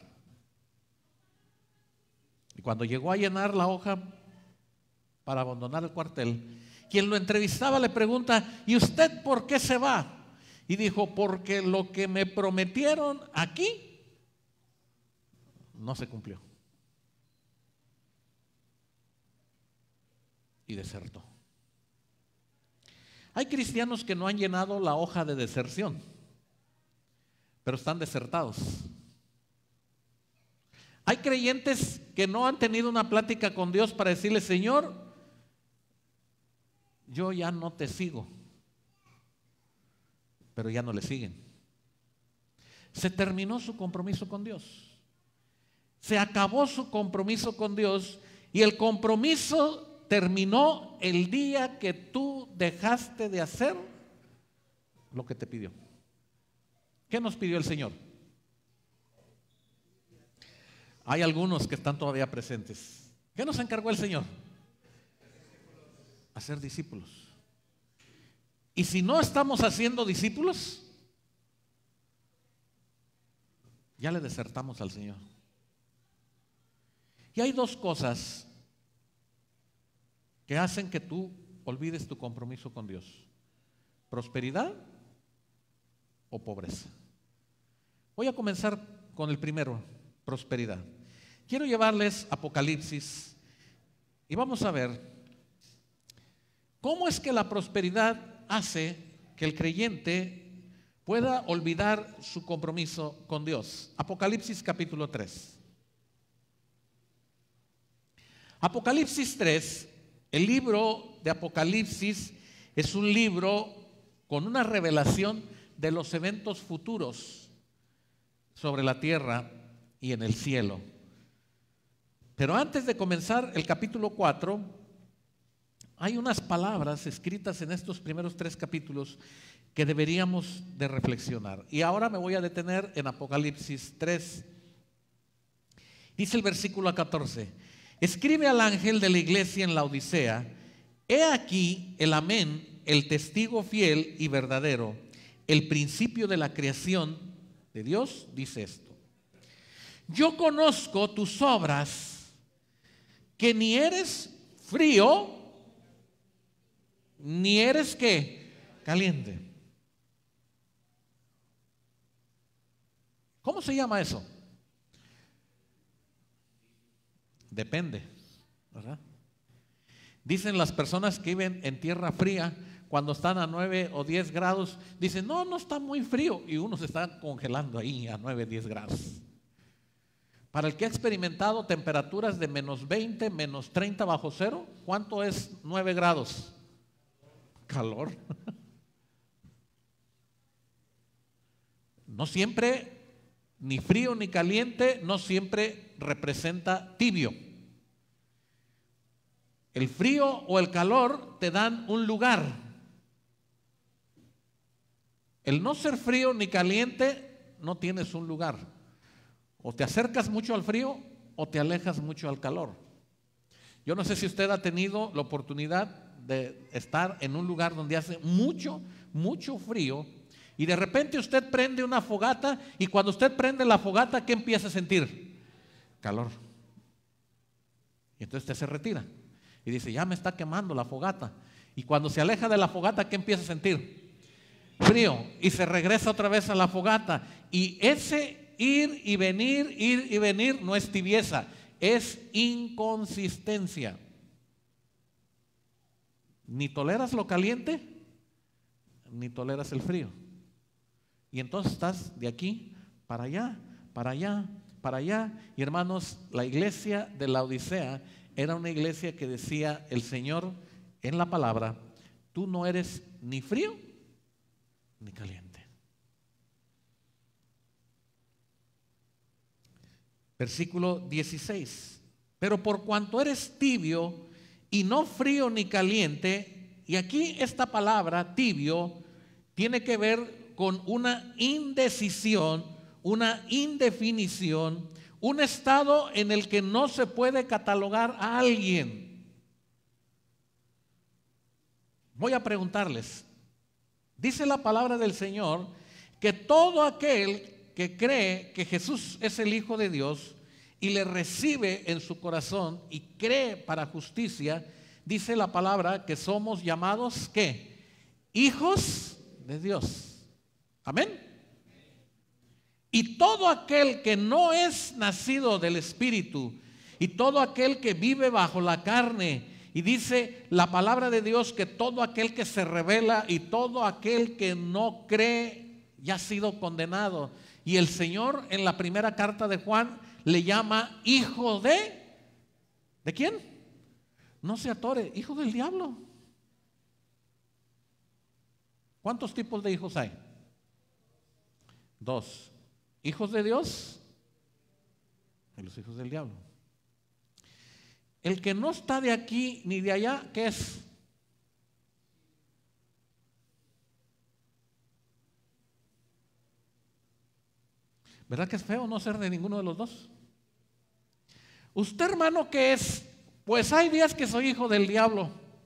Y cuando llegó a llenar la hoja para abandonar el cuartel, quien lo entrevistaba le pregunta: ¿y usted por qué se va? Y dijo: porque lo que me prometieron aquí no se cumplió. Y desertó. Hay cristianos que no han llenado la hoja de deserción, pero están desertados. Hay creyentes que no han tenido una plática con Dios para decirle: Señor, yo ya no te sigo, pero ya no le siguen. Se terminó su compromiso con Dios. Se acabó su compromiso con Dios, y el compromiso terminó el día que tú dejaste de hacer lo que te pidió. ¿Qué nos pidió el Señor? Hay algunos que están todavía presentes. ¿Qué nos encargó el Señor? Hacer discípulos. Y si no estamos haciendo discípulos, ya le desertamos al Señor. Y hay 2 cosas que hacen que tú olvides tu compromiso con Dios: prosperidad o pobreza. Voy a comenzar con el primero, prosperidad. Quiero llevarles Apocalipsis y vamos a ver cómo es que la prosperidad hace que el creyente pueda olvidar su compromiso con Dios. Apocalipsis capítulo 3. Apocalipsis 3, el libro de Apocalipsis es un libro con una revelación de los eventos futuros sobre la tierra y en el cielo. Pero antes de comenzar el capítulo 4, hay unas palabras escritas en estos primeros 3 capítulos que deberíamos de reflexionar. Y ahora me voy a detener en Apocalipsis 3. Dice el versículo 14: escribe al ángel de la iglesia en Laodicea: he aquí el amén, el testigo fiel y verdadero, el principio de la creación de Dios, dice esto: yo conozco tus obras, que ni eres frío, ni eres ¿qué? Caliente. ¿Cómo se llama eso? Depende, ¿verdad? Dicen las personas que viven en tierra fría, cuando están a 9 o 10 grados, dicen, no, no está muy frío, y uno se está congelando ahí a 9, 10 grados. Para el que ha experimentado temperaturas de menos 20, menos 30 bajo cero, ¿cuánto es 9 grados? Calor. No siempre, ni frío ni caliente, no siempre representa tibio. El frío o el calor te dan un lugar. El no ser frío ni caliente, no tienes un lugar. O te acercas mucho al frío o te alejas mucho al calor. Yo no sé si usted ha tenido la oportunidad de estar en un lugar donde hace mucho, mucho frío, y de repente usted prende una fogata, y cuando usted prende la fogata, ¿qué empieza a sentir? Calor. Y entonces usted se retira y dice, ya me está quemando la fogata. Y cuando se aleja de la fogata, ¿qué empieza a sentir? Frío. Y se regresa otra vez a la fogata. Y ese ir y venir no es tibieza, es inconsistencia. Ni toleras lo caliente, ni toleras el frío. Y entonces estás de aquí para allá, para allá, para allá. Y hermanos, la iglesia de Laodicea era una iglesia que decía el Señor en la palabra: tú no eres ni frío ni caliente. Versículo 16: pero por cuanto eres tibio y no frío ni caliente, y aquí esta palabra tibio tiene que ver con una indecisión, una indefinición, un estado en el que no se puede catalogar a alguien. Voy a preguntarles, dice la palabra del Señor que todo aquel que cree que Jesús es el Hijo de Dios y le recibe en su corazón y cree para justicia, dice la palabra que somos llamados ¿qué? Hijos de Dios. Amén. Y todo aquel que no es nacido del Espíritu, y todo aquel que vive bajo la carne, y dice la palabra de Dios que todo aquel que se rebela y todo aquel que no cree ya ha sido condenado. Y el Señor en la primera carta de Juan le llama hijo ¿de quién? No se atore, hijo del diablo. ¿Cuántos tipos de hijos hay? 2. Hijos de Dios y los hijos del diablo. El que no está de aquí ni de allá, ¿qué es? ¿Verdad que es feo no ser de ninguno de los dos? ¿Usted, hermano, qué es? Pues hay días que soy hijo del diablo,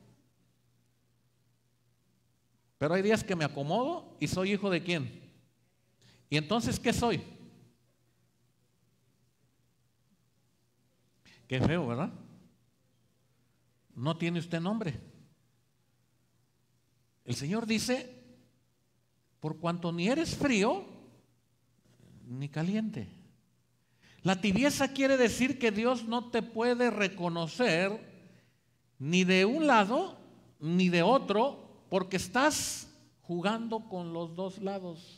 pero hay días que me acomodo y soy hijo de quién. ¿Y entonces qué soy? Qué feo, ¿verdad? No tiene usted nombre. El Señor dice, por cuanto ni eres frío ni caliente. La tibieza quiere decir que Dios no te puede reconocer ni de un lado ni de otro, porque estás jugando con los dos lados.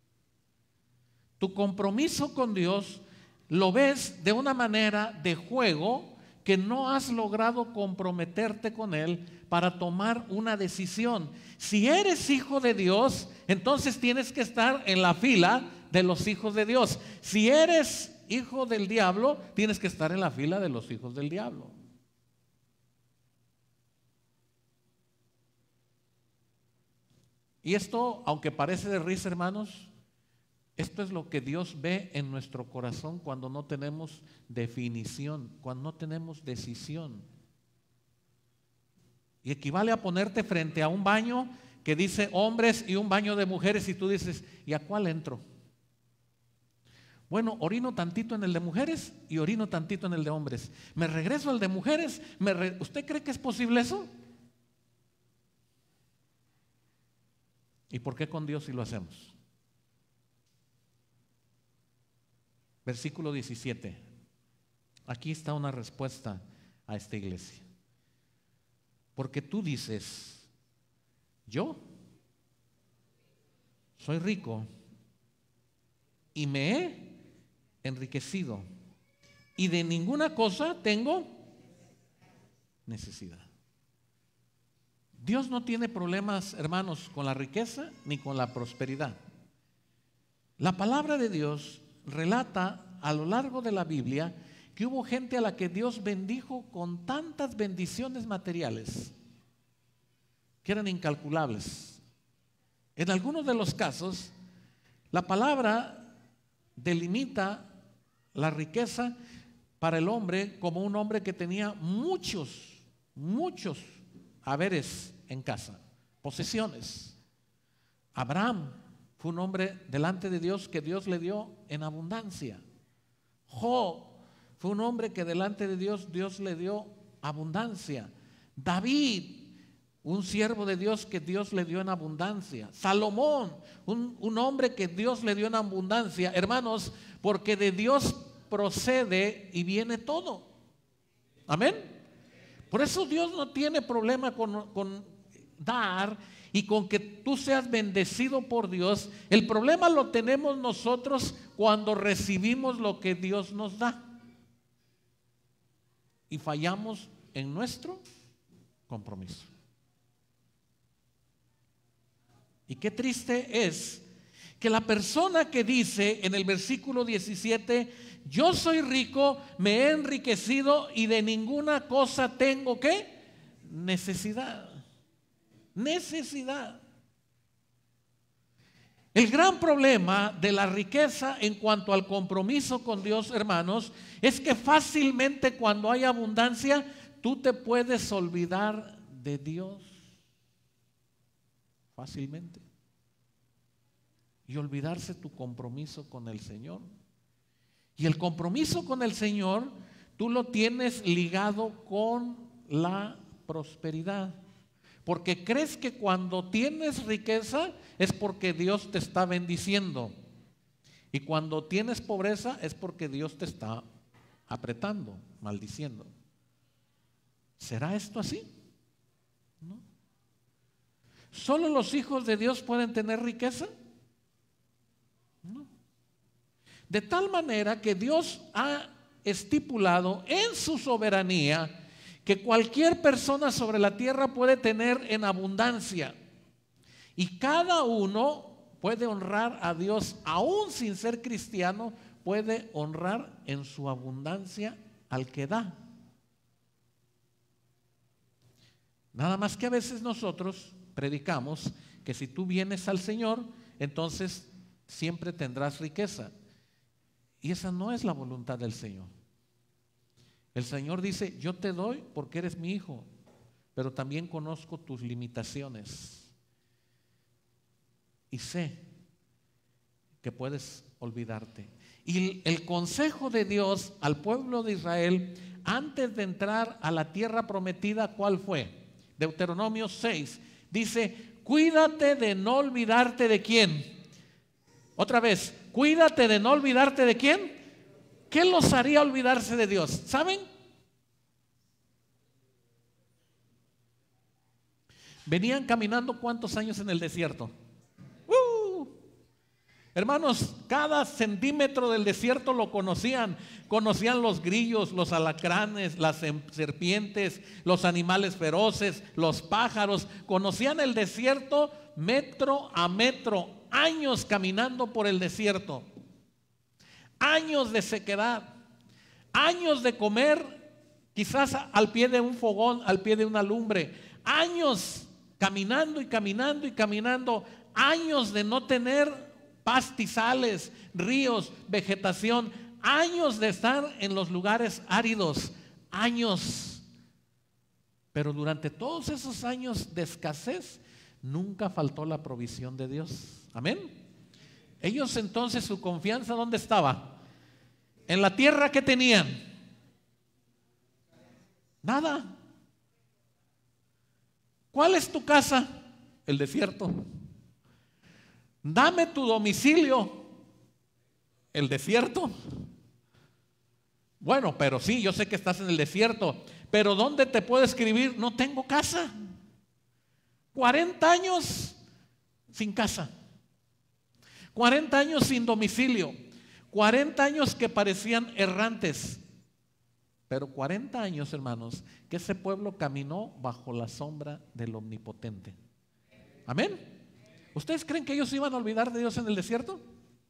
Tu compromiso con Dios lo ves de una manera de juego que no has logrado comprometerte con Él para tomar una decisión. Si eres hijo de Dios, entonces tienes que estar en la fila de los hijos de Dios. Si eres hijo del diablo, tienes que estar en la fila de los hijos del diablo. Y esto, aunque parece de risa, hermanos, esto es lo que Dios ve en nuestro corazón cuando no tenemos definición, cuando no tenemos decisión. Y equivale a ponerte frente a un baño que dice hombres y un baño de mujeres y tú dices, ¿y a cuál entro? Bueno, orino tantito en el de mujeres y orino tantito en el de hombres. ¿Me regreso al de mujeres? ¿Usted cree que es posible eso? ¿Y por qué con Dios sí lo hacemos? Versículo 17. Aquí está una respuesta a esta iglesia. Porque tú dices, yo soy rico y me he enriquecido y de ninguna cosa tengo necesidad. Dios no tiene problemas, hermanos, con la riqueza ni con la prosperidad. La palabra de Dios relata a lo largo de la Biblia que hubo gente a la que Dios bendijo con tantas bendiciones materiales que eran incalculables. En algunos de los casos, la palabra delimita la riqueza para el hombre como un hombre que tenía muchos haberes en casa, posesiones. Abraham fue un hombre delante de Dios que Dios le dio en abundancia. Job fue un hombre que delante de Dios, Dios le dio abundancia. David, un siervo de Dios que Dios le dio en abundancia. Salomón, un hombre que Dios le dio en abundancia. Hermanos, porque de Dios procede y viene todo. Amén. Por eso Dios no tiene problema con dar y con que tú seas bendecido por Dios. El problema lo tenemos nosotros cuando recibimos lo que Dios nos da y fallamos en nuestro compromiso. Y qué triste es que la persona que dice en el versículo 17, yo soy rico, me he enriquecido y de ninguna cosa tengo ¿qué? Necesidad. Necesidad. El gran problema de la riqueza en cuanto al compromiso con Dios, hermanos, es que fácilmente cuando hay abundancia, tú te puedes olvidar de Dios. Fácilmente. Y olvidarse tu compromiso con el Señor. Y el compromiso con el Señor, tú lo tienes ligado con la prosperidad. Porque crees que cuando tienes riqueza es porque Dios te está bendiciendo. Y cuando tienes pobreza es porque Dios te está apretando, maldiciendo. ¿Será esto así? ¿No? ¿Solo los hijos de Dios pueden tener riqueza? No. De tal manera que Dios ha estipulado en su soberanía que cualquier persona sobre la tierra puede tener en abundancia. Y cada uno puede honrar a Dios, aún sin ser cristiano, puede honrar en su abundancia al que da. Nada más que a veces nosotros predicamos que si tú vienes al Señor, entonces siempre tendrás riqueza. Y esa no es la voluntad del Señor. El Señor dice, yo te doy porque eres mi hijo, pero también conozco tus limitaciones. Y sé que puedes olvidarte. Y el consejo de Dios al pueblo de Israel, antes de entrar a la tierra prometida, ¿cuál fue? Deuteronomio 6, dice, cuídate de no olvidarte de quién. Otra vez, cuídate de no olvidarte de quién. ¿Qué los haría olvidarse de Dios? ¿Saben? Venían caminando ¿cuántos años en el desierto? Hermanos, cada centímetro del desierto lo conocían. Conocían los grillos, los alacranes, las serpientes, los animales feroces, los pájaros. Conocían el desierto metro a metro. Años caminando por el desierto. Años de sequedad. Años de comer quizás al pie de un fogón, al pie de una lumbre. Años caminando y caminando y caminando, años de no tener pastizales, ríos, vegetación, años de estar en los lugares áridos, años. Pero durante todos esos años de escasez, nunca faltó la provisión de Dios. Amén. Ellos entonces, su confianza, ¿dónde estaba? En la tierra que tenían. Nada. ¿Cuál es tu casa? El desierto. Dame tu domicilio. El desierto. Bueno, pero sí, yo sé que estás en el desierto, pero ¿dónde te puedo escribir? No tengo casa. 40 años sin casa. 40 años sin domicilio. 40 años que parecían errantes. Pero 40 años, hermanos, que ese pueblo caminó bajo la sombra del Omnipotente. Amén. ¿Ustedes creen que ellos iban a olvidar de Dios en el desierto?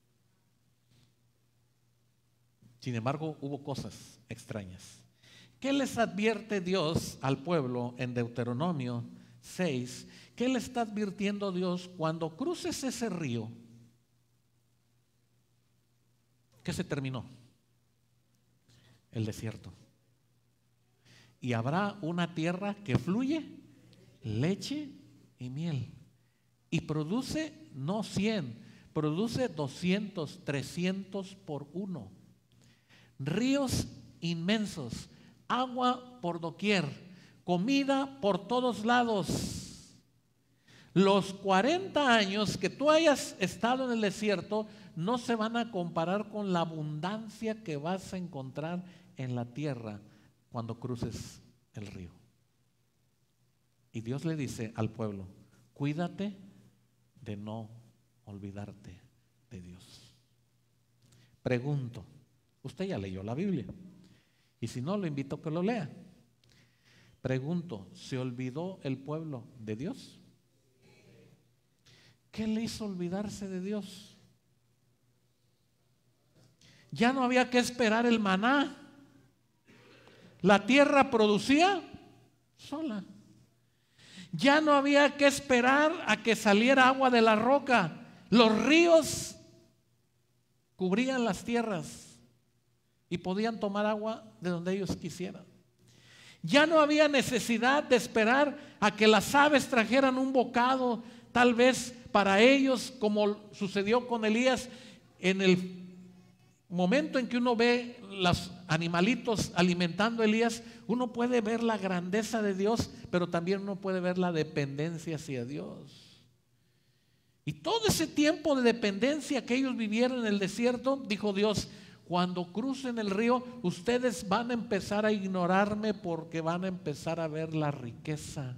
Sin embargo, hubo cosas extrañas. ¿Qué les advierte Dios al pueblo en Deuteronomio 6? ¿Qué le está advirtiendo Dios cuando cruces ese río? ¿Qué se terminó? El desierto. Y habrá una tierra que fluye leche y miel. Y produce no 100, produce 200, 300 por uno. Ríos inmensos, agua por doquier, comida por todos lados. Los 40 años que tú hayas estado en el desierto no se van a comparar con la abundancia que vas a encontrar en la tierra cuando cruces el río. Y Dios le dice al pueblo: cuídate de no olvidarte de Dios. Pregunto, usted ya leyó la Biblia, y si no, lo invito a que lo lea. Pregunto, ¿se olvidó el pueblo de Dios? ¿Qué le hizo olvidarse de Dios? Ya no había que esperar el maná. La tierra producía sola. Ya no había que esperar a que saliera agua de la roca. Los ríos cubrían las tierras y podían tomar agua de donde ellos quisieran. Ya no había necesidad de esperar a que las aves trajeran un bocado, tal vez para ellos, como sucedió con Elías. En el momento en que uno ve los animalitos alimentando a Elías, uno puede ver la grandeza de Dios, pero también uno puede ver la dependencia hacia Dios. Y todo ese tiempo de dependencia que ellos vivieron en el desierto, dijo Dios: cuando crucen el río, ustedes van a empezar a ignorarme, porque van a empezar a ver la riqueza.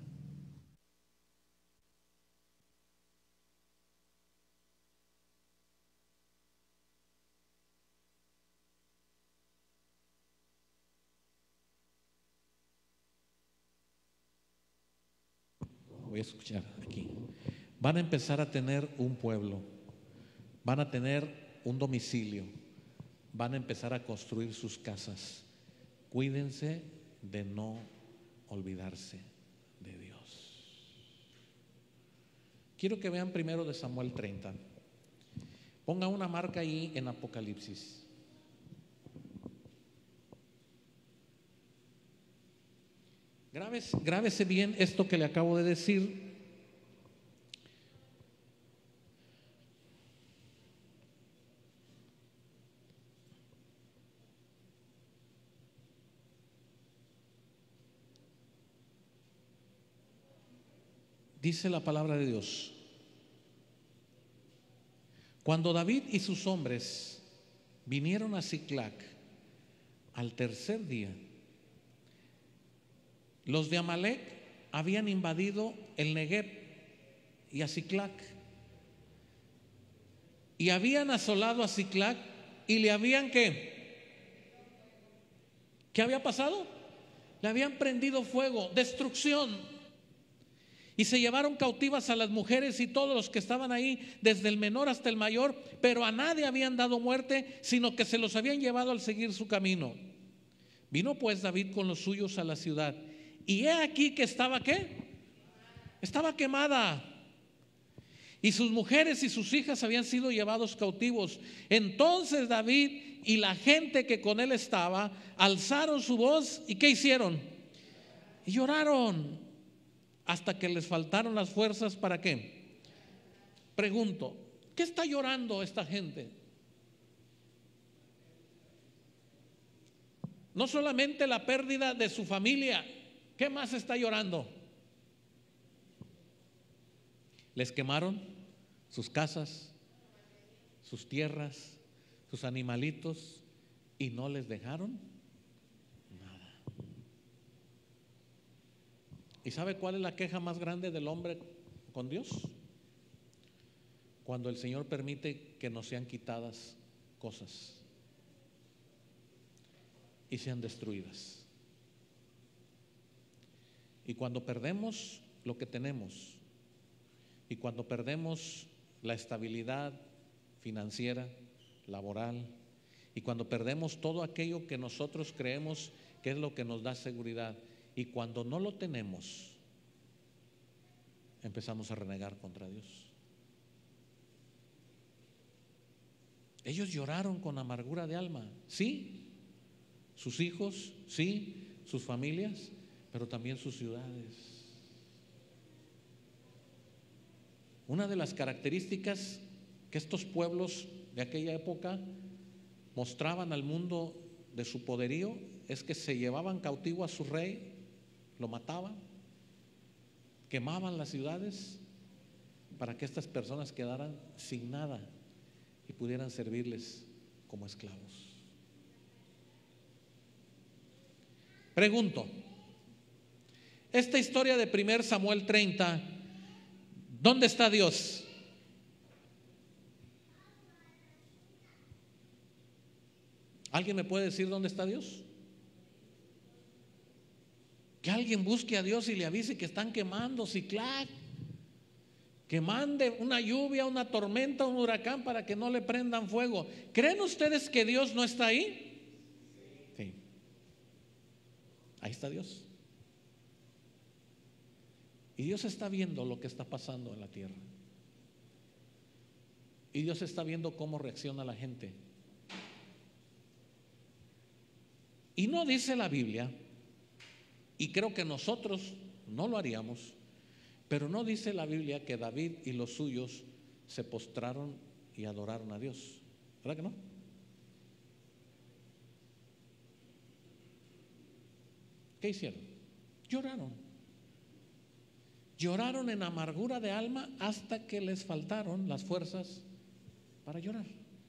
Voy a escuchar aquí. Van a empezar a tener un pueblo, van a tener un domicilio, van a empezar a construir sus casas. Cuídense de no olvidarse de Dios. Quiero que vean primero de Samuel 30. Ponga una marca ahí en Apocalipsis. Grábese bien esto que le acabo de decir. Dice la palabra de Dios: cuando David y sus hombres vinieron a Siclac al tercer día, los de Amalec habían invadido el Negev y a Siclac, y habían asolado a Siclac y le habían ¿qué había pasado? Le habían prendido fuego, destrucción, y se llevaron cautivas a las mujeres y todos los que estaban ahí, desde el menor hasta el mayor, pero a nadie habían dado muerte, sino que se los habían llevado al seguir su camino. Vino pues David con los suyos a la ciudad, y he aquí que estaba ¿qué? estaba quemada. Y sus mujeres y sus hijas habían sido llevados cautivos. Entonces David y la gente que con él estaba alzaron su voz. ¿Y qué hicieron? Y lloraron hasta que les faltaron las fuerzas. ¿Para qué? Pregunto, ¿qué está llorando esta gente? No solamente la pérdida de su familia, ¿qué más está llorando? Les quemaron sus casas, sus tierras, sus animalitos y no les dejaron nada. ¿Y sabe cuál es la queja más grande del hombre con Dios? Cuando el Señor permite que nos sean quitadas cosas y sean destruidas. Y cuando perdemos lo que tenemos, y cuando perdemos la estabilidad financiera, laboral, y cuando perdemos todo aquello que nosotros creemos que es lo que nos da seguridad, y cuando no lo tenemos, empezamos a renegar contra Dios. Ellos lloraron con amargura de alma, sí, sus hijos, sí, sus familias, pero también sus ciudades. Una de las características que estos pueblos de aquella época mostraban al mundo de su poderío es que se llevaban cautivo a su rey, lo mataban, quemaban las ciudades para que estas personas quedaran sin nada y pudieran servirles como esclavos. Pregunto, esta historia de 1 Samuel 30, ¿dónde está Dios? ¿Alguien me puede decir dónde está Dios? Que alguien busque a Dios y le avise que están quemando Ciclac, que mande una lluvia, una tormenta, un huracán para que no le prendan fuego. ¿Creen ustedes que Dios no está ahí? Sí. Ahí está Dios. Y Dios está viendo lo que está pasando en la tierra. Y Dios está viendo cómo reacciona la gente. Y no dice la Biblia, y creo que nosotros no lo haríamos, pero no dice la Biblia que David y los suyos se postraron y adoraron a Dios. ¿Verdad que no? ¿Qué hicieron? Lloraron. Lloraron en amargura de alma hasta que les faltaron las fuerzas para llorar.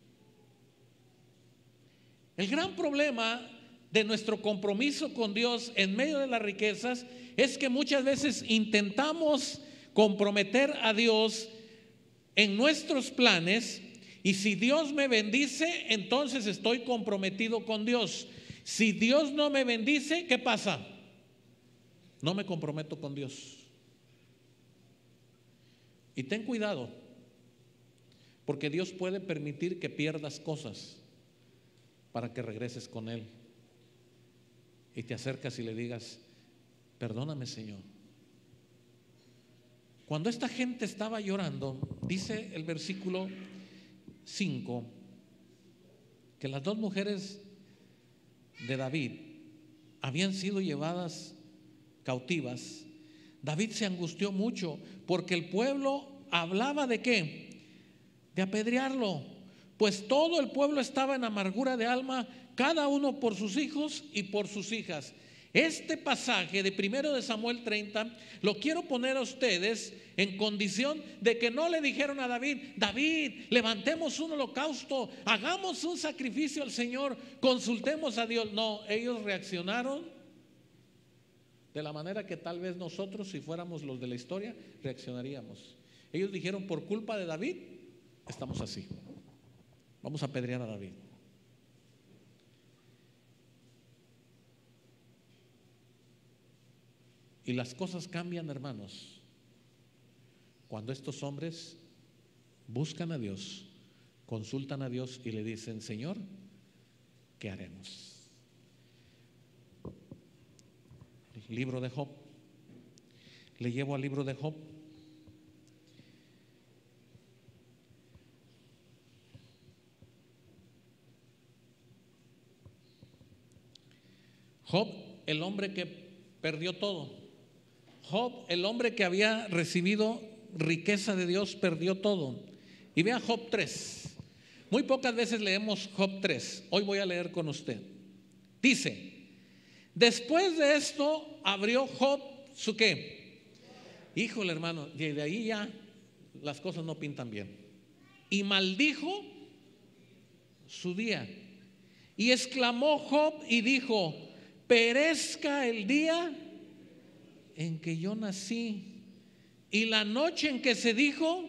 El gran problema de nuestro compromiso con Dios en medio de las riquezas es que muchas veces intentamos comprometer a Dios en nuestros planes, y si Dios me bendice, entonces estoy comprometido con Dios. Si Dios no me bendice, ¿qué pasa? No me comprometo con Dios. Y ten cuidado, porque Dios puede permitir que pierdas cosas para que regreses con Él y te acercas y le digas: perdóname, Señor. Cuando esta gente estaba llorando, dice el versículo 5 que las dos mujeres de David habían sido llevadas cautivas. David se angustió mucho porque el pueblo hablaba de ¿qué? De apedrearlo, pues todo el pueblo estaba en amargura de alma, cada uno por sus hijos y por sus hijas. Este pasaje de 1 de Samuel 30 lo quiero poner a ustedes en condición de que no le dijeron a David: David, levantemos un holocausto, hagamos un sacrificio al Señor, consultemos a Dios. No, ellos reaccionaron de la manera que tal vez nosotros, si fuéramos los de la historia, reaccionaríamos. Ellos dijeron: por culpa de David estamos así, vamos a apedrear a David. Y las cosas cambian, hermanos, cuando estos hombres buscan a Dios, consultan a Dios y le dicen: Señor, ¿qué haremos? Libro de Job. le llevo al libro de Job. Job, el hombre que perdió todo. Job, el hombre que había recibido riqueza de Dios, perdió todo. Y vea Job 3. Muy pocas veces leemos Job 3. Hoy voy a leer con usted. Dice: después de esto abrió Job su ¿qué? Híjole, hermano, de ahí ya las cosas no pintan bien. Y maldijo su día. Y exclamó Job y dijo: perezca el día en que yo nací y la noche en que se dijo.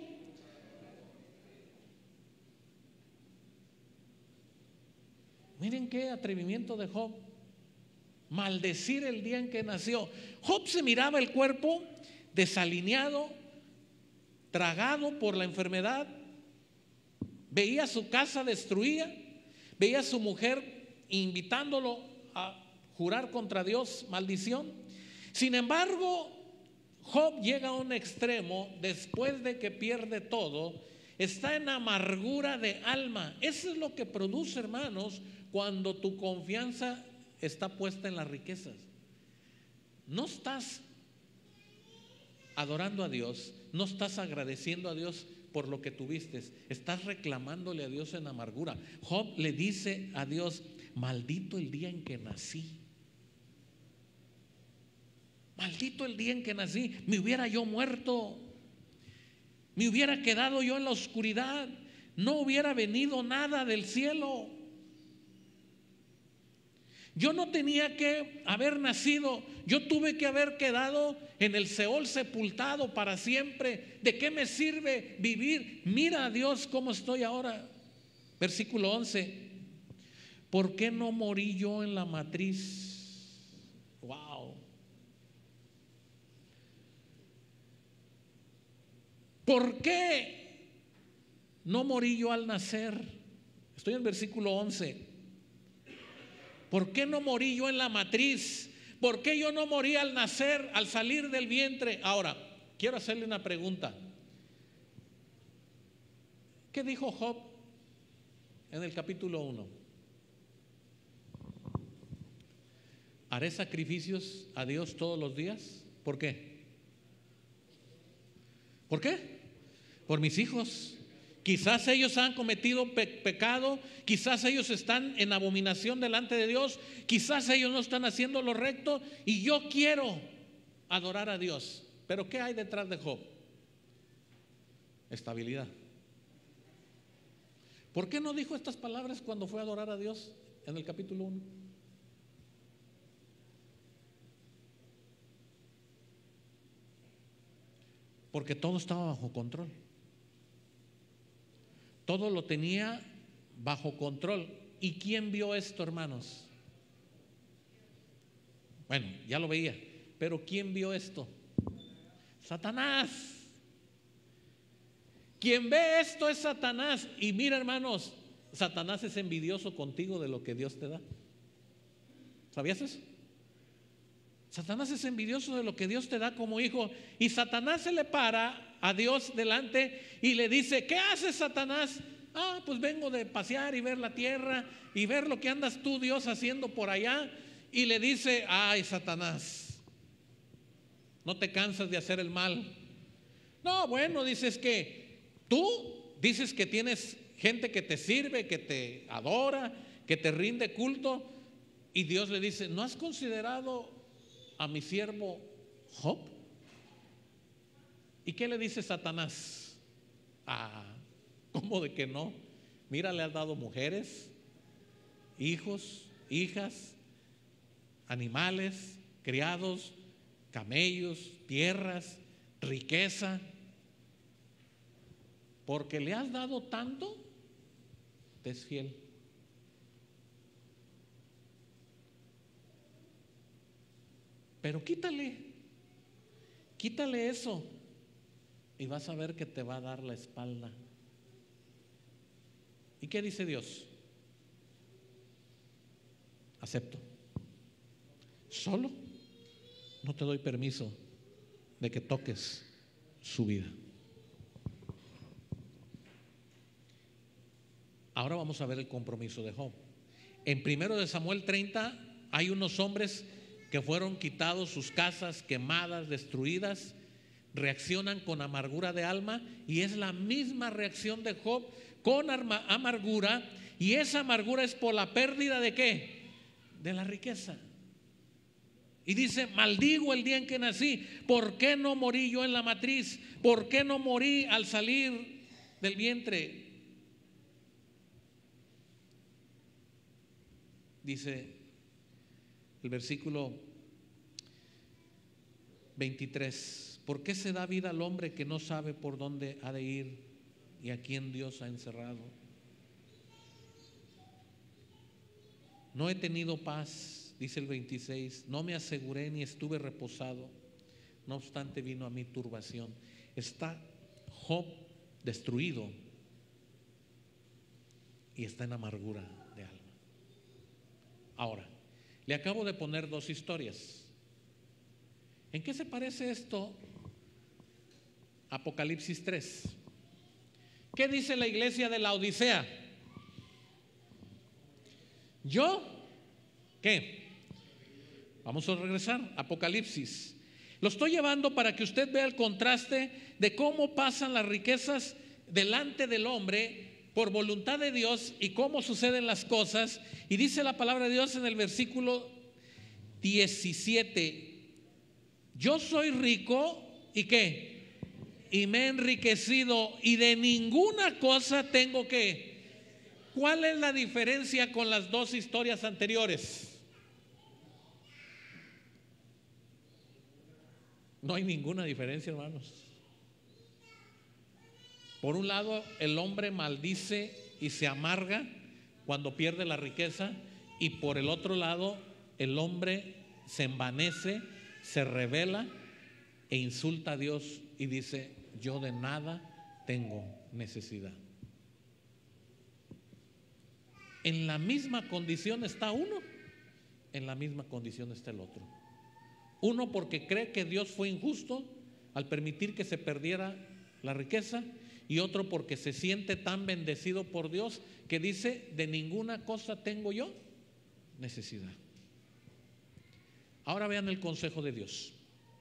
Miren qué atrevimiento de Job, maldecir el día en que nació. Job se miraba el cuerpo desalineado, tragado por la enfermedad, veía su casa destruida, veía a su mujer invitándolo a jurar contra Dios maldición. Sin embargo, Job llega a un extremo. Después de que pierde todo, está en amargura de alma. Eso es lo que produce, hermanos, cuando tu confianza está puesta en las riquezas. No estás adorando a Dios, no estás agradeciendo a Dios por lo que tuviste, estás reclamándole a Dios en amargura. Job le dice a Dios: maldito el día en que nací. Maldito el día en que nací. Me hubiera yo muerto, me hubiera quedado yo en la oscuridad, no hubiera venido nada del cielo. Yo no tenía que haber nacido, yo tuve que haber quedado en el Seol sepultado para siempre. ¿De qué me sirve vivir? Mira a Dios cómo estoy ahora. Versículo 11: ¿por qué no morí yo en la matriz? Wow. ¿Por qué no morí yo al nacer? Estoy en el versículo 11. ¿Por qué no morí yo en la matriz? ¿Por qué yo no morí al nacer, al salir del vientre? Ahora, quiero hacerle una pregunta. ¿Qué dijo Job en el capítulo 1? ¿Haré sacrificios a Dios todos los días? ¿Por qué? ¿Por qué? Por mis hijos. Quizás ellos han cometido pecado, quizás ellos están en abominación delante de Dios, quizás ellos no están haciendo lo recto y yo quiero adorar a Dios. Pero ¿qué hay detrás de Job? Estabilidad. ¿Por qué no dijo estas palabras cuando fue a adorar a Dios en el capítulo 1? Porque todo estaba bajo control. Todo lo tenía bajo control. ¿Y quién vio esto, hermanos? Bueno, ya lo veía, pero ¿quién vio esto? Satanás. Quien ve esto es Satanás. Y mira, hermanos, Satanás es envidioso contigo de lo que Dios te da. ¿Sabías eso? Satanás es envidioso de lo que Dios te da como hijo. Y Satanás se le para a Dios delante y le dice: ¿qué haces, Satanás? Pues vengo de pasear y ver la tierra y ver lo que andas tú, Dios, haciendo por allá. Y le dice: ay, Satanás, ¿no te cansas de hacer el mal? No, bueno, dices que tú dices que tienes gente que te sirve, que te adora, que te rinde culto. Y Dios le dice: ¿no has considerado a mi siervo Job? ¿Y qué le dice Satanás? ¿Cómo de que no? Mira, le has dado mujeres, hijos, hijas, animales, criados, camellos, tierras, riqueza. Porque le has dado tanto, te es fiel. Pero quítale eso y vas a ver que te va a dar la espalda. ¿Y qué dice Dios? Acepto. Solo no te doy permiso de que toques su vida. Ahora vamos a ver el compromiso de Job. En 1 de Samuel 30 hay unos hombres que fueron quitados sus casas, quemadas, destruidas, reaccionan con amargura de alma, y es la misma reacción de Job con amargura, y esa amargura es por la pérdida de ¿qué? De la riqueza. Y dice: maldigo el día en que nací, ¿por qué no morí yo en la matriz? ¿Por qué no morí al salir del vientre? Dice el versículo 23: ¿por qué se da vida al hombre que no sabe por dónde ha de ir y a quién Dios ha encerrado? No he tenido paz, dice el 26, no me aseguré ni estuve reposado, no obstante vino a mí turbación. Está Job destruido y está en amargura de alma. Ahora, le acabo de poner dos historias. ¿En qué se parece esto a Apocalipsis 3? ¿Qué dice la iglesia de la Odisea? ¿Yo? ¿Qué? Vamos a regresar, Apocalipsis. Lo estoy llevando para que usted vea el contraste de cómo pasan las riquezas delante del hombre por voluntad de Dios y cómo suceden las cosas. Y dice la palabra de Dios en el versículo 17: yo soy rico y ¿qué? Y me he enriquecido y de ninguna cosa tengo ¿qué? ¿Cuál es la diferencia con las dos historias anteriores? No hay ninguna diferencia, hermanos. Por un lado, el hombre maldice y se amarga cuando pierde la riqueza, y por el otro lado, el hombre se envanece, se rebela e insulta a Dios y dice: yo de nada tengo necesidad. En la misma condición está uno, en la misma condición está el otro. Uno porque cree que Dios fue injusto al permitir que se perdiera la riqueza, y otro porque se siente tan bendecido por Dios que dice: de ninguna cosa tengo yo necesidad. Ahora vean el consejo de Dios.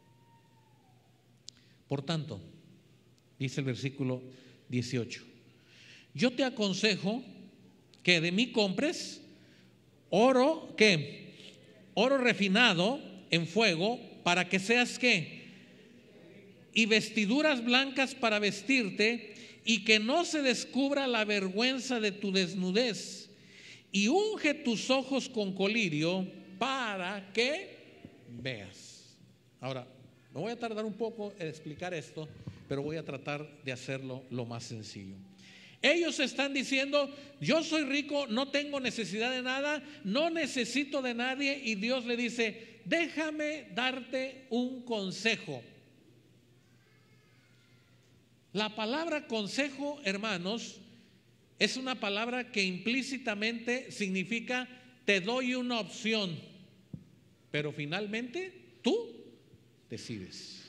Por tanto, dice el versículo 18: yo te aconsejo que de mí compres oro, ¿qué? Oro refinado en fuego, para que seas ¿qué? Y vestiduras blancas para vestirte, y que no se descubra la vergüenza de tu desnudez, y unge tus ojos con colirio para que veas. Ahora, me voy a tardar un poco en explicar esto, pero voy a tratar de hacerlo lo más sencillo. Ellos están diciendo: yo soy rico, no tengo necesidad de nada, no necesito de nadie, y Dios le dice: déjame darte un consejo. La palabra consejo, hermanos, es una palabra que implícitamente significa: te doy una opción, pero finalmente tú decides.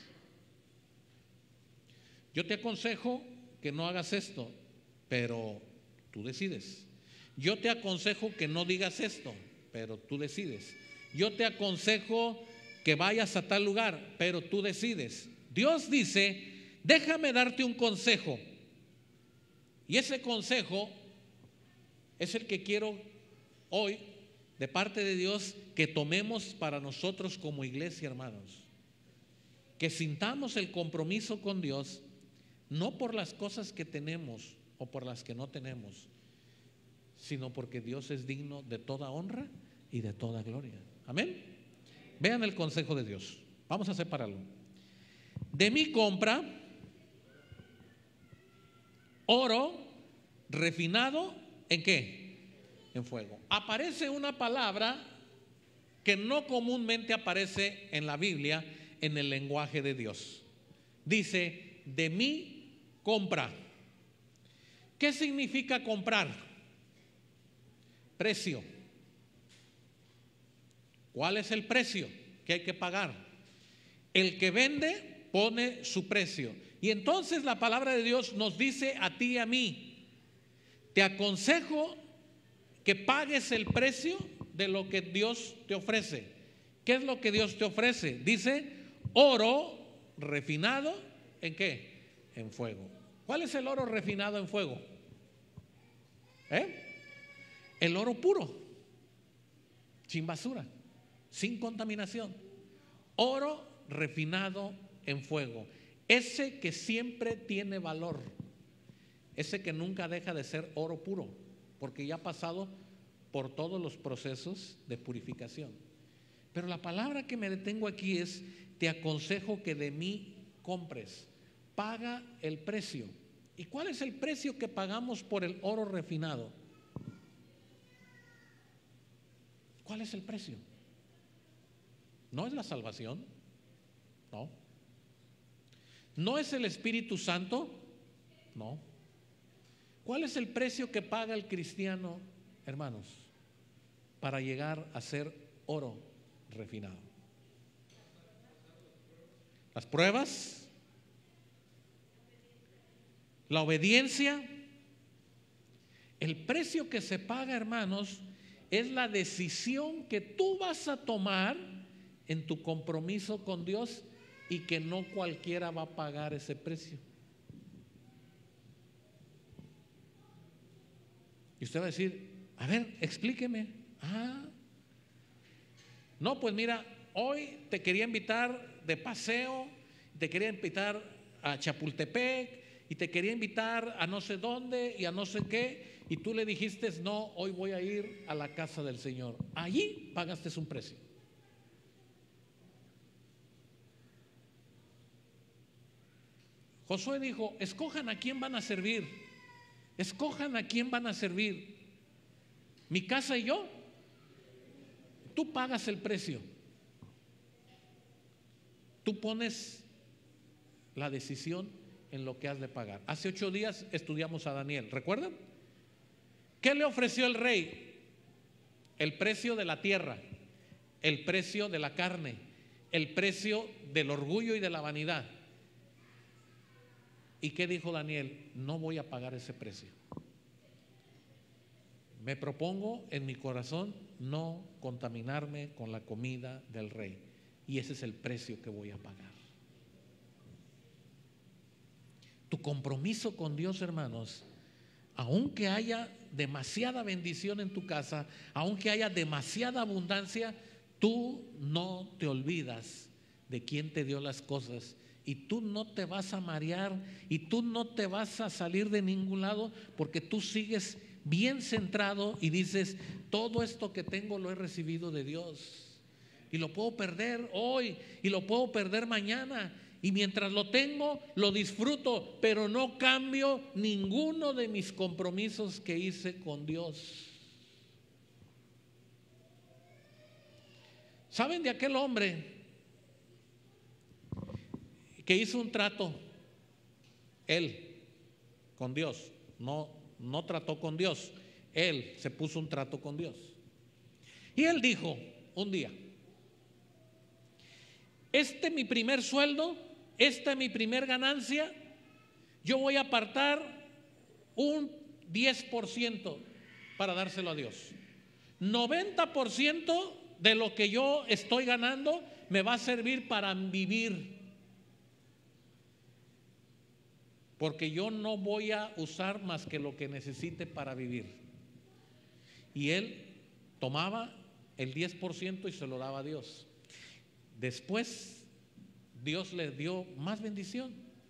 Yo te aconsejo que no hagas esto, pero tú decides. Yo te aconsejo que no digas esto, pero tú decides. Yo te aconsejo que vayas a tal lugar, pero tú decides. Dios dice: déjame darte un consejo. Y ese consejo es el que quiero hoy, de parte de Dios, que tomemos para nosotros como iglesia, hermanos. Que sintamos el compromiso con Dios, no por las cosas que tenemos o por las que no tenemos, sino porque Dios es digno de toda honra y de toda gloria. Amén. Vean el consejo de Dios. Vamos a separarlo. De mí compra oro refinado ¿en qué? En fuego. Aparece una palabra que no comúnmente aparece en la Biblia en el lenguaje de Dios. Dice: de mí compra. ¿Qué significa comprar? Precio. ¿Cuál es el precio que hay que pagar? El que vende pone su precio. Y entonces la palabra de Dios nos dice a ti y a mí: te aconsejo que pagues el precio de lo que Dios te ofrece. ¿Qué es lo que Dios te ofrece? Dice: oro refinado, ¿en qué? En fuego. ¿Cuál es el oro refinado en fuego? El oro puro, sin basura, sin contaminación. Oro refinado en fuego. Ese que siempre tiene valor, ese que nunca deja de ser oro puro, porque ya ha pasado por todos los procesos de purificación. Pero la palabra que me detengo aquí es: te aconsejo que de mí compres. Paga el precio. ¿Y cuál es el precio que pagamos por el oro refinado? ¿Cuál es el precio? ¿No es la salvación? No. ¿No es el Espíritu Santo? No. ¿Cuál es el precio que paga el cristiano, hermanos, para llegar a ser oro refinado? Las pruebas, la obediencia. El precio que se paga, hermanos, es la decisión que tú vas a tomar en tu compromiso con Dios, y que no cualquiera va a pagar ese precio. Y usted va a decir: a ver, explíqueme. No, pues mira, hoy te quería invitar de paseo, te quería invitar a Chapultepec, y te quería invitar a no sé dónde y a no sé qué, y tú le dijiste: no, hoy voy a ir a la casa del Señor. Allí pagaste un precio. Josué dijo: escojan a quién van a servir, escojan a quién van a servir, mi casa y yo. Tú pagas el precio, tú pones la decisión en lo que has de pagar. Hace 8 días estudiamos a Daniel, ¿recuerdan? ¿Qué le ofreció el rey? El precio de la tierra, el precio de la carne, el precio del orgullo y de la vanidad. ¿Y qué dijo Daniel? No voy a pagar ese precio. Me propongo en mi corazón no contaminarme con la comida del rey, y ese es el precio que voy a pagar. Tu compromiso con Dios, hermanos, aunque haya demasiada bendición en tu casa, aunque haya demasiada abundancia, tú no te olvidas de quién te dio las cosas, y tú no te vas a marear, y tú no te vas a salir de ningún lado, porque tú sigues bien centrado y dices: todo esto que tengo lo he recibido de Dios, y lo puedo perder hoy y lo puedo perder mañana, y mientras lo tengo lo disfruto, pero no cambio ninguno de mis compromisos que hice con Dios. ¿Saben de aquel hombre que hizo un trato él con Dios? No trató con Dios, él se puso un trato con Dios. Y él dijo un día: este es mi primer sueldo, esta es mi primer ganancia, yo voy a apartar un 10% para dárselo a Dios. 90% de lo que yo estoy ganando me va a servir para vivir, porque yo no voy a usar más que lo que necesite para vivir. Y él tomaba el 10% y se lo daba a Dios. Después Dios le dio más bendición,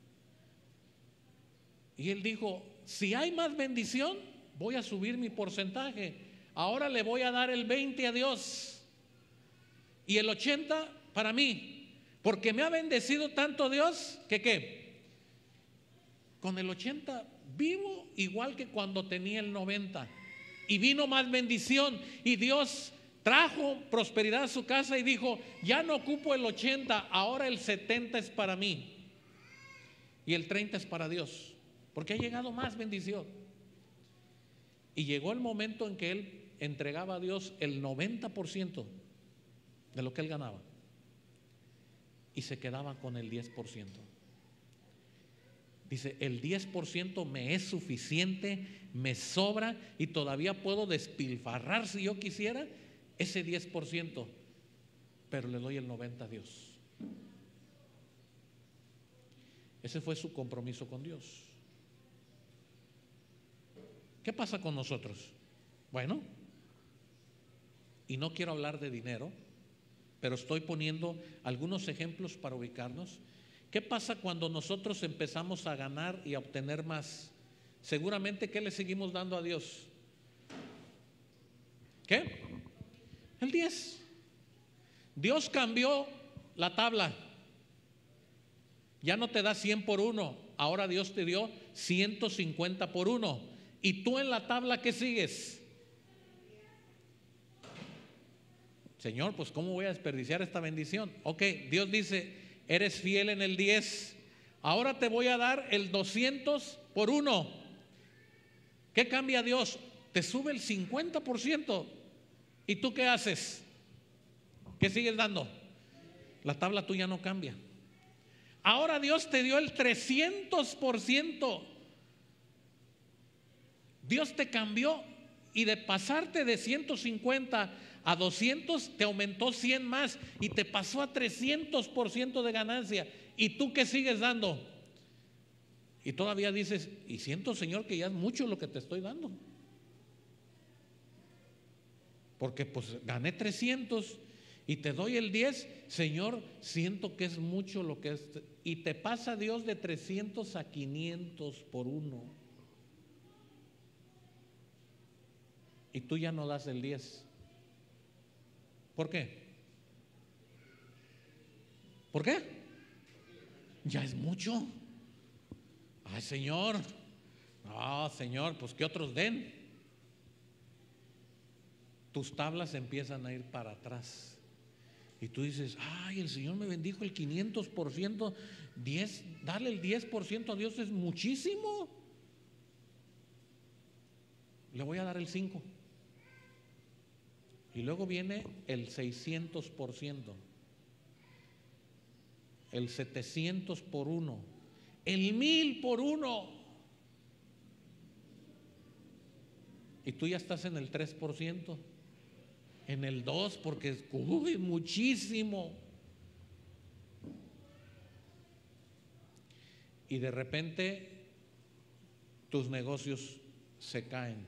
y él dijo: si hay más bendición, voy a subir mi porcentaje. Ahora le voy a dar el 20 a Dios y el 80 para mí, porque me ha bendecido tanto Dios que ¿qué? Con el 80 vivo igual que cuando tenía el 90, y vino más bendición, y Dios trajo prosperidad a su casa y dijo: ya no ocupo el 80, ahora el 70 es para mí y el 30 es para Dios, porque ha llegado más bendición. Y llegó el momento en que él entregaba a Dios el 90% de lo que él ganaba. y se quedaba con el 10%. Dice, el 10% me es suficiente, me sobra y todavía puedo despilfarrar si yo quisiera ese 10%, pero le doy el 90% a Dios. Ese fue su compromiso con Dios. ¿Qué pasa con nosotros? Bueno, y no quiero hablar de dinero, pero estoy poniendo algunos ejemplos para ubicarnos. ¿Qué pasa cuando nosotros empezamos a ganar y a obtener más? Seguramente, ¿qué le seguimos dando a Dios? ¿Qué? El 10. Dios cambió la tabla. Ya no te da 100 por 1, ahora Dios te dio 150 por 1. ¿Y tú en la tabla qué sigues? Señor, pues ¿cómo voy a desperdiciar esta bendición? Ok, Dios dice, eres fiel en el 10, ahora te voy a dar el 200 por 1. ¿Qué cambia Dios? Te sube el 50%. ¿Y tú qué haces? ¿Qué sigues dando? La tabla tuya no cambia. Ahora Dios te dio el 300%. Dios te cambió y de pasarte de 150 a 200 te aumentó 100 más y te pasó a 300% de ganancia. ¿Y tú qué sigues dando? Y todavía dices, y siento, Señor, que ya es mucho lo que te estoy dando, porque pues gané 300 y te doy el 10, Señor, siento que es mucho lo que es. Y te pasa Dios de 300 a 500 por 1. Y tú ya no das el 10. ¿Por qué? ¿Por qué? Ya es mucho. Ay, Señor. No, Señor, pues que otros den. Tus tablas empiezan a ir para atrás. Y tú dices, ay, el Señor me bendijo el 500%, 10, darle el 10% a Dios es muchísimo. Le voy a dar el 5%. Y luego viene el 600%, el 700 por 1, el 1000 por 1. Y tú ya estás en el 3%. En el 2%, porque es muchísimo. Y de repente tus negocios se caen.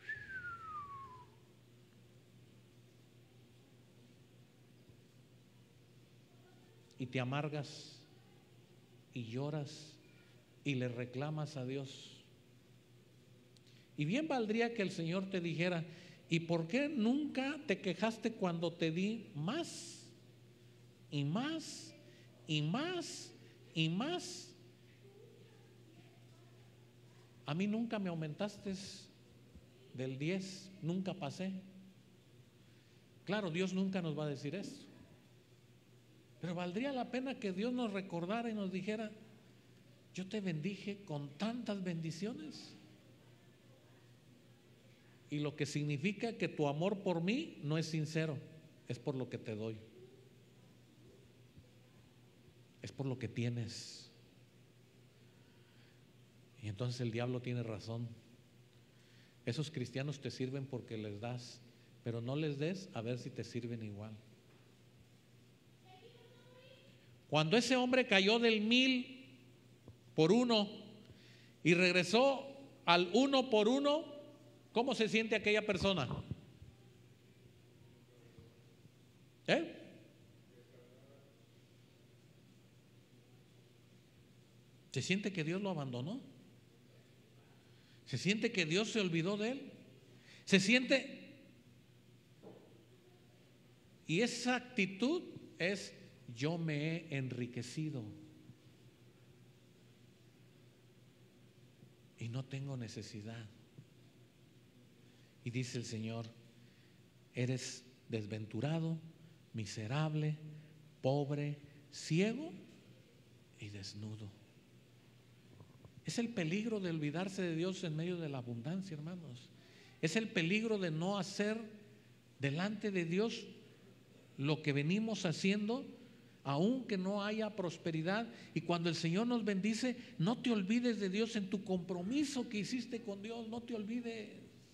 Y te amargas y lloras y le reclamas a Dios. Y bien valdría que el Señor te dijera, ¿y por qué nunca te quejaste cuando te di más? Y más, y más, y más. A mí nunca me aumentaste del 10, nunca pasé. Claro, Dios nunca nos va a decir eso. Pero valdría la pena que Dios nos recordara y nos dijera, yo te bendije con tantas bendiciones. Y lo que significa que tu amor por mí no es sincero, es por lo que te doy, es por lo que tienes. Y entonces el diablo tiene razón. Esos cristianos te sirven porque les das, pero no les des a ver si te sirven igual. Cuando ese hombre cayó del 1000 por 1 y regresó al 1 por 1, ¿cómo se siente aquella persona? ¿Se siente que Dios lo abandonó? ¿Se siente que Dios se olvidó de él? ¿Se siente? Y esa actitud es, yo me he enriquecido y no tengo necesidad. Y dice el Señor, eres desventurado, miserable, pobre, ciego y desnudo. Es el peligro de olvidarse de Dios en medio de la abundancia, hermanos. Es el peligro de no hacer delante de Dios lo que venimos haciendo aunque no haya prosperidad. Y cuando el Señor nos bendice, no te olvides de Dios en tu compromiso que hiciste con Dios. No te olvides.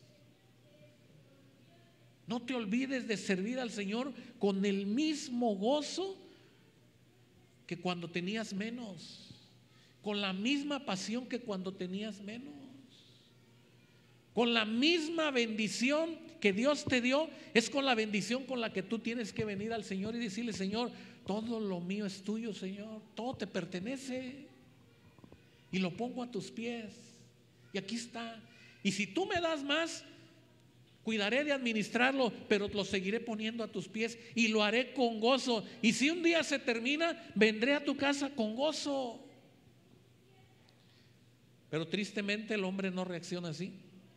No te olvides de servir al Señor con el mismo gozo que cuando tenías menos, con la misma pasión que cuando tenías menos, con la misma bendición que Dios te dio. Es con la bendición con la que tú tienes que venir al Señor y decirle: Señor, todo lo mío es tuyo, Señor, todo te pertenece y lo pongo a tus pies, y aquí está. Y si tú me das más, cuidaré de administrarlo, pero lo seguiré poniendo a tus pies y lo haré con gozo. Y si un día se termina, vendré a tu casa con gozo. Pero tristemente el hombre no reacciona así.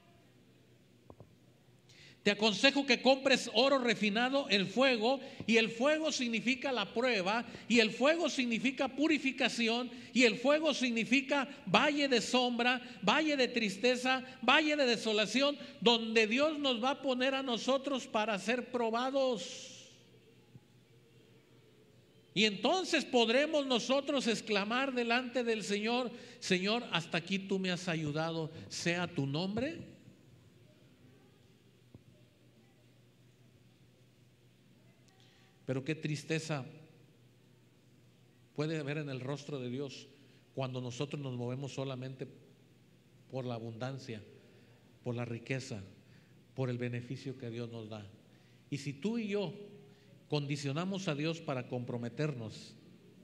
Te aconsejo que compres oro refinado en fuego, y el fuego significa la prueba, y el fuego significa purificación, y el fuego significa valle de sombra, valle de tristeza, valle de desolación, donde Dios nos va a poner a nosotros para ser probados. Y entonces podremos nosotros exclamar delante del Señor: Señor, hasta aquí tú me has ayudado, sea tu nombre. Pero qué tristeza puede haber en el rostro de Dios cuando nosotros nos movemos solamente por la abundancia, por la riqueza, por el beneficio que Dios nos da. Y si tú y yo condicionamos a Dios para comprometernos,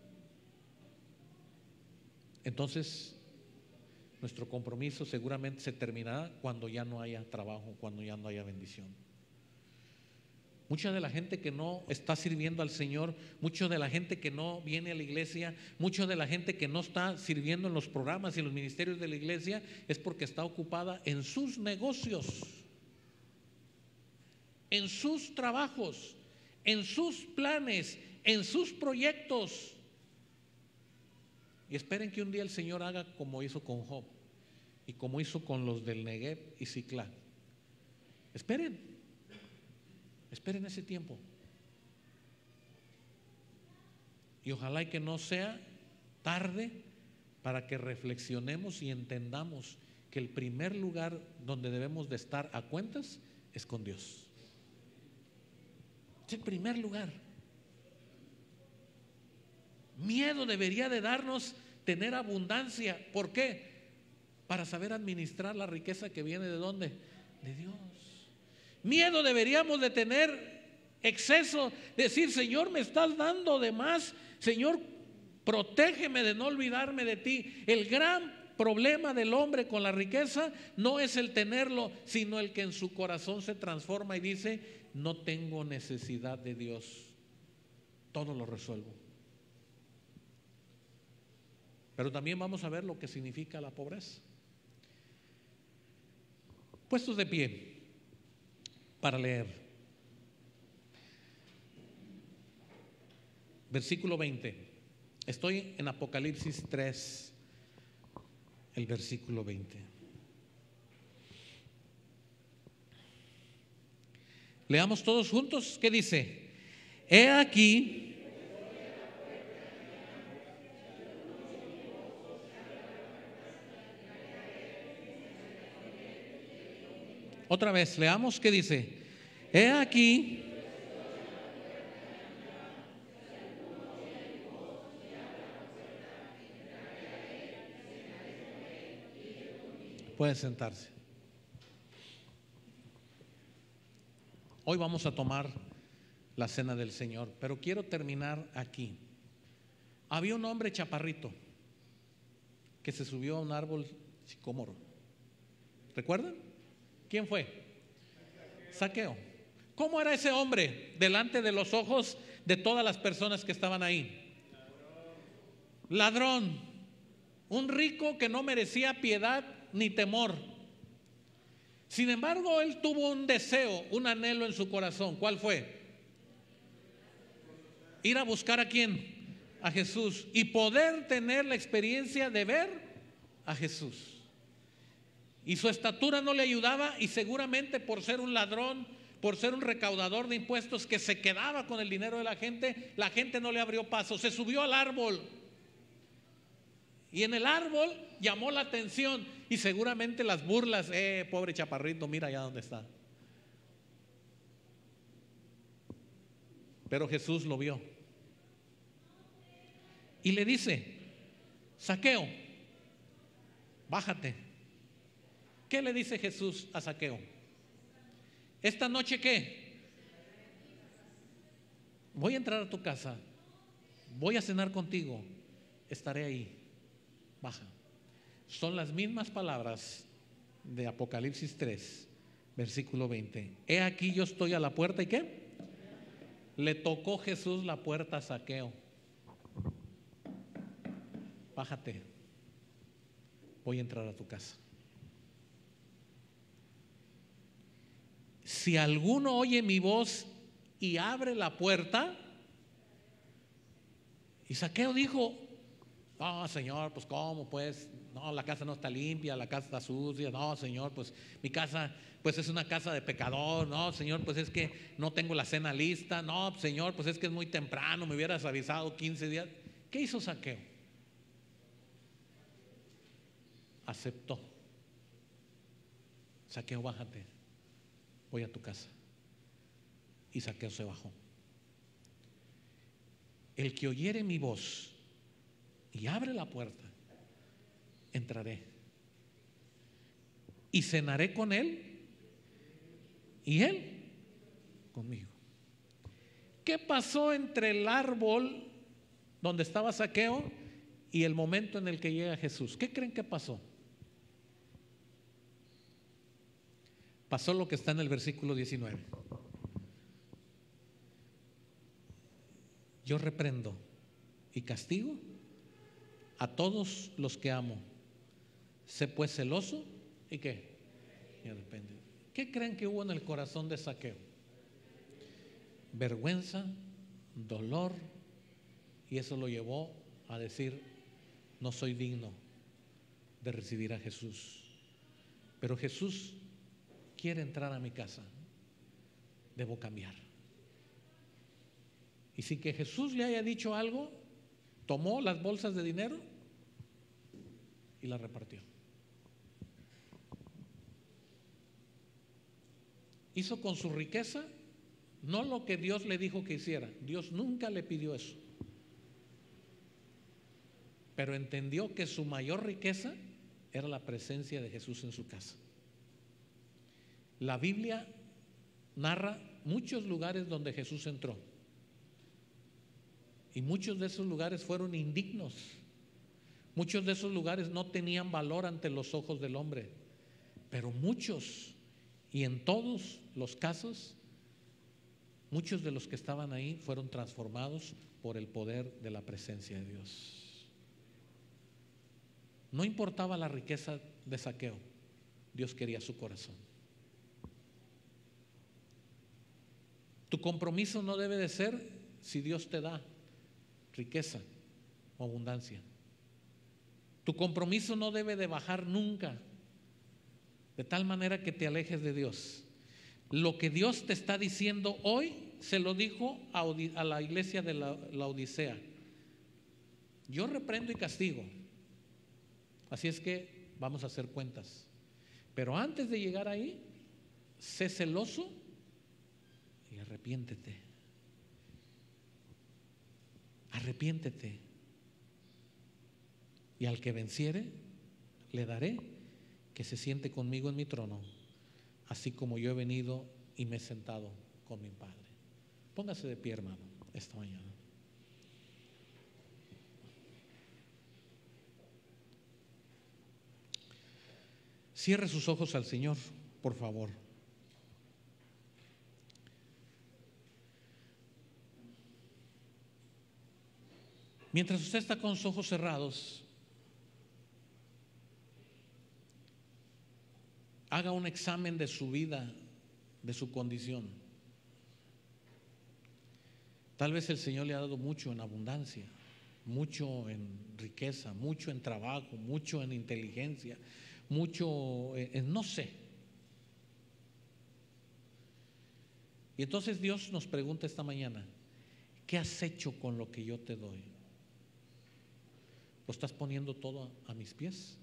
entonces nuestro compromiso seguramente se terminará cuando ya no haya trabajo, cuando ya no haya bendición. Mucha de la gente que no está sirviendo al Señor, mucha de la gente que no viene a la iglesia, mucha de la gente que no está sirviendo en los programas y en los ministerios de la iglesia, es porque está ocupada en sus negocios, en sus trabajos, en sus planes, en sus proyectos. Y esperen que un día el Señor haga como hizo con Job y como hizo con los del Negev y Siclán. Esperen ese tiempo. Y ojalá y que no sea tarde para que reflexionemos y entendamos que el primer lugar donde debemos de estar a cuentas es con Dios. Es el primer lugar. Miedo debería de darnos tener abundancia. ¿Por qué? Para saber administrar la riqueza que viene ¿de dónde? De Dios. Miedo deberíamos de tener exceso, decir: Señor, me estás dando de más, Señor, protégeme de no olvidarme de ti. El gran problema del hombre con la riqueza no es el tenerlo, sino el que en su corazón se transforma y dice: no tengo necesidad de Dios, todo lo resuelvo. Pero también vamos a ver lo que significa la pobreza. Puestos de pie para leer. Versículo 20. Estoy en Apocalipsis 3, el versículo 20. Leamos todos juntos. ¿Qué dice? He aquí, otra vez, leamos qué dice. He aquí, pueden sentarse. Hoy vamos a tomar la cena del Señor, pero quiero terminar aquí. Había un hombre chaparrito que se subió a un árbol sicómoro. ¿Recuerdan? ¿Quién fue? Zaqueo. ¿Cómo era ese hombre delante de los ojos de todas las personas que estaban ahí? Ladrón. Un rico que no merecía piedad ni temor. Sin embargo, él tuvo un deseo, un anhelo en su corazón. ¿Cuál fue? Ir a buscar ¿a quién? A Jesús, y poder tener la experiencia de ver a Jesús. Y su estatura no le ayudaba, y seguramente por ser un ladrón, por ser un recaudador de impuestos que se quedaba con el dinero de la gente no le abrió paso, se subió al árbol. Y en el árbol llamó la atención y seguramente las burlas, pobre chaparrito, mira allá donde está. Pero Jesús lo vio y le dice: Zaqueo, bájate. ¿Qué le dice Jesús a Zaqueo? Esta noche, ¿qué? Voy a entrar a tu casa, voy a cenar contigo, estaré ahí, baja. Son las mismas palabras de Apocalipsis 3, versículo 20. He aquí yo estoy a la puerta, ¿y qué? Le tocó Jesús la puerta a Zaqueo. Bájate, voy a entrar a tu casa. Si alguno oye mi voz y abre la puerta. Y Zaqueo dijo: no, Señor, pues cómo, pues, no, la casa no está limpia, la casa está sucia, no, Señor, pues mi casa pues es una casa de pecador, no, Señor, pues es que no tengo la cena lista, no, Señor, pues es que es muy temprano, me hubieras avisado 15 días. ¿Qué hizo Zaqueo? Aceptó. Zaqueo, bájate, voy a tu casa. Y Zaqueo se bajó. El que oyere mi voz y abre la puerta, entraré y cenaré con él y él conmigo. ¿Qué pasó entre el árbol donde estaba Zaqueo y el momento en el que llega Jesús? ¿Qué creen que pasó? Pasó lo que está en el versículo 19. Yo reprendo y castigo a todos los que amo. Sé pues celoso y ¿qué? Y arrependido. ¿Qué creen que hubo en el corazón de Zaqueo? Vergüenza, dolor, y eso lo llevó a decir: no soy digno de recibir a Jesús. Pero Jesús quiere entrar a mi casa, debo cambiar. Y sin que Jesús le haya dicho algo, tomó las bolsas de dinero y las repartió. Hizo con su riqueza no lo que Dios le dijo que hiciera. Dios nunca le pidió eso. Pero entendió que su mayor riqueza era la presencia de Jesús en su casa. La Biblia narra muchos lugares donde Jesús entró. Y muchos de esos lugares fueron indignos. Muchos de esos lugares no tenían valor ante los ojos del hombre. Pero muchos, y en todos los casos, muchos de los que estaban ahí fueron transformados por el poder de la presencia de Dios. No importaba la riqueza de Zaqueo, Dios quería su corazón. Tu compromiso no debe de ser si Dios te da riqueza o abundancia. Tu compromiso no debe de bajar nunca, de tal manera que te alejes de Dios. Lo que Dios te está diciendo hoy, se lo dijo a la iglesia de la Odisea: yo reprendo y castigo, así es que vamos a hacer cuentas. Pero antes de llegar ahí, sé celoso y arrepiéntete. Arrepiéntete. Y al que venciere, le daré que se siente conmigo en mi trono, así como yo he venido y me he sentado con mi Padre. Póngase de pie, hermano, esta mañana. Cierre sus ojos al Señor, por favor. Mientras usted está con sus ojos cerrados, haga un examen de su vida, de su condición. Tal vez el Señor le ha dado mucho en abundancia, mucho en riqueza, mucho en trabajo, mucho en inteligencia, mucho en no sé. Y entonces Dios nos pregunta esta mañana: ¿qué has hecho con lo que yo te doy? ¿Lo estás poniendo todo a mis pies?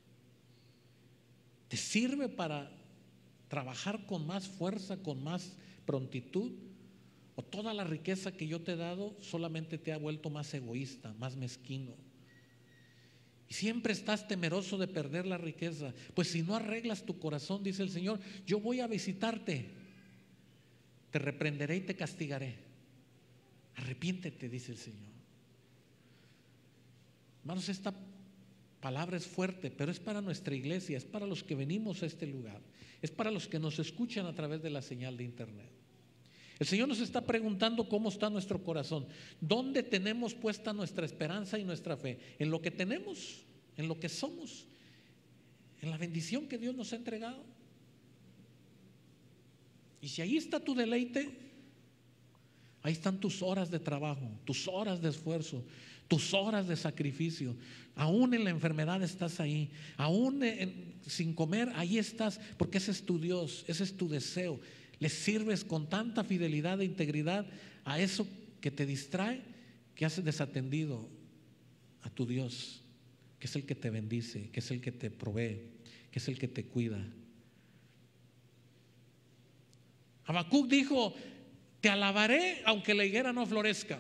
¿Te sirve para trabajar con más fuerza, con más prontitud? ¿O toda la riqueza que yo te he dado solamente te ha vuelto más egoísta, más mezquino? Y siempre estás temeroso de perder la riqueza. Pues si no arreglas tu corazón, dice el Señor, yo voy a visitarte, te reprenderé y te castigaré. Arrepiéntete, dice el Señor. Hermanos, esta palabra es fuerte, pero es para nuestra iglesia, es para los que venimos a este lugar, es para los que nos escuchan a través de la señal de internet. El Señor nos está preguntando cómo está nuestro corazón, dónde tenemos puesta nuestra esperanza y nuestra fe, en lo que tenemos, en lo que somos, en la bendición que Dios nos ha entregado. Y si ahí está tu deleite, ahí están tus horas de trabajo, tus horas de esfuerzo, tus horas de sacrificio. Aún en la enfermedad estás ahí, aún sin comer, ahí estás, porque ese es tu Dios, ese es tu deseo. Le sirves con tanta fidelidad e integridad a eso que te distrae, que has desatendido a tu Dios, que es el que te bendice, que es el que te provee, que es el que te cuida. Habacuc dijo: te alabaré aunque la higuera no florezca.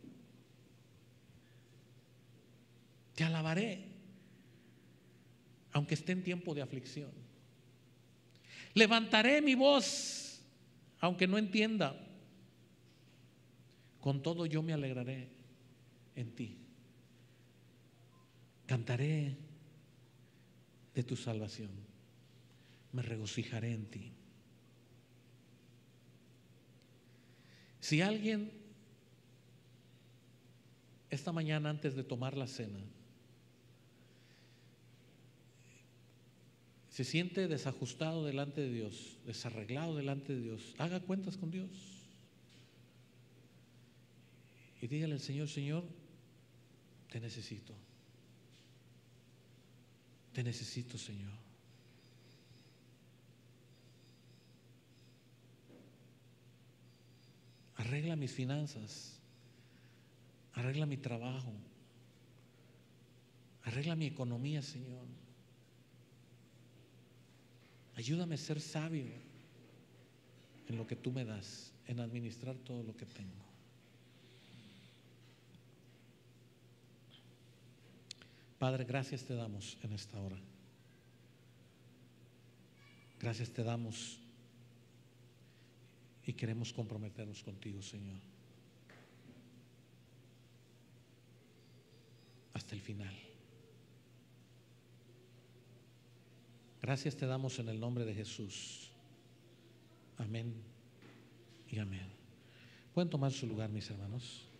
Te alabaré aunque esté en tiempo de aflicción. Levantaré mi voz aunque no entienda. Con todo yo me alegraré en ti. Cantaré de tu salvación. Me regocijaré en ti. Si alguien esta mañana, antes de tomar la cena, se siente desajustado delante de Dios, desarreglado delante de Dios, haga cuentas con Dios y dígale al Señor: Señor, te necesito, Señor. Arregla mis finanzas, arregla mi trabajo, arregla mi economía, Señor. Ayúdame a ser sabio en lo que tú me das, en administrar todo lo que tengo. Padre, gracias te damos en esta hora. Gracias te damos y queremos comprometernos contigo, Señor, hasta el final. Gracias te damos en el nombre de Jesús. Amén y amén. Pueden tomar su lugar, mis hermanos.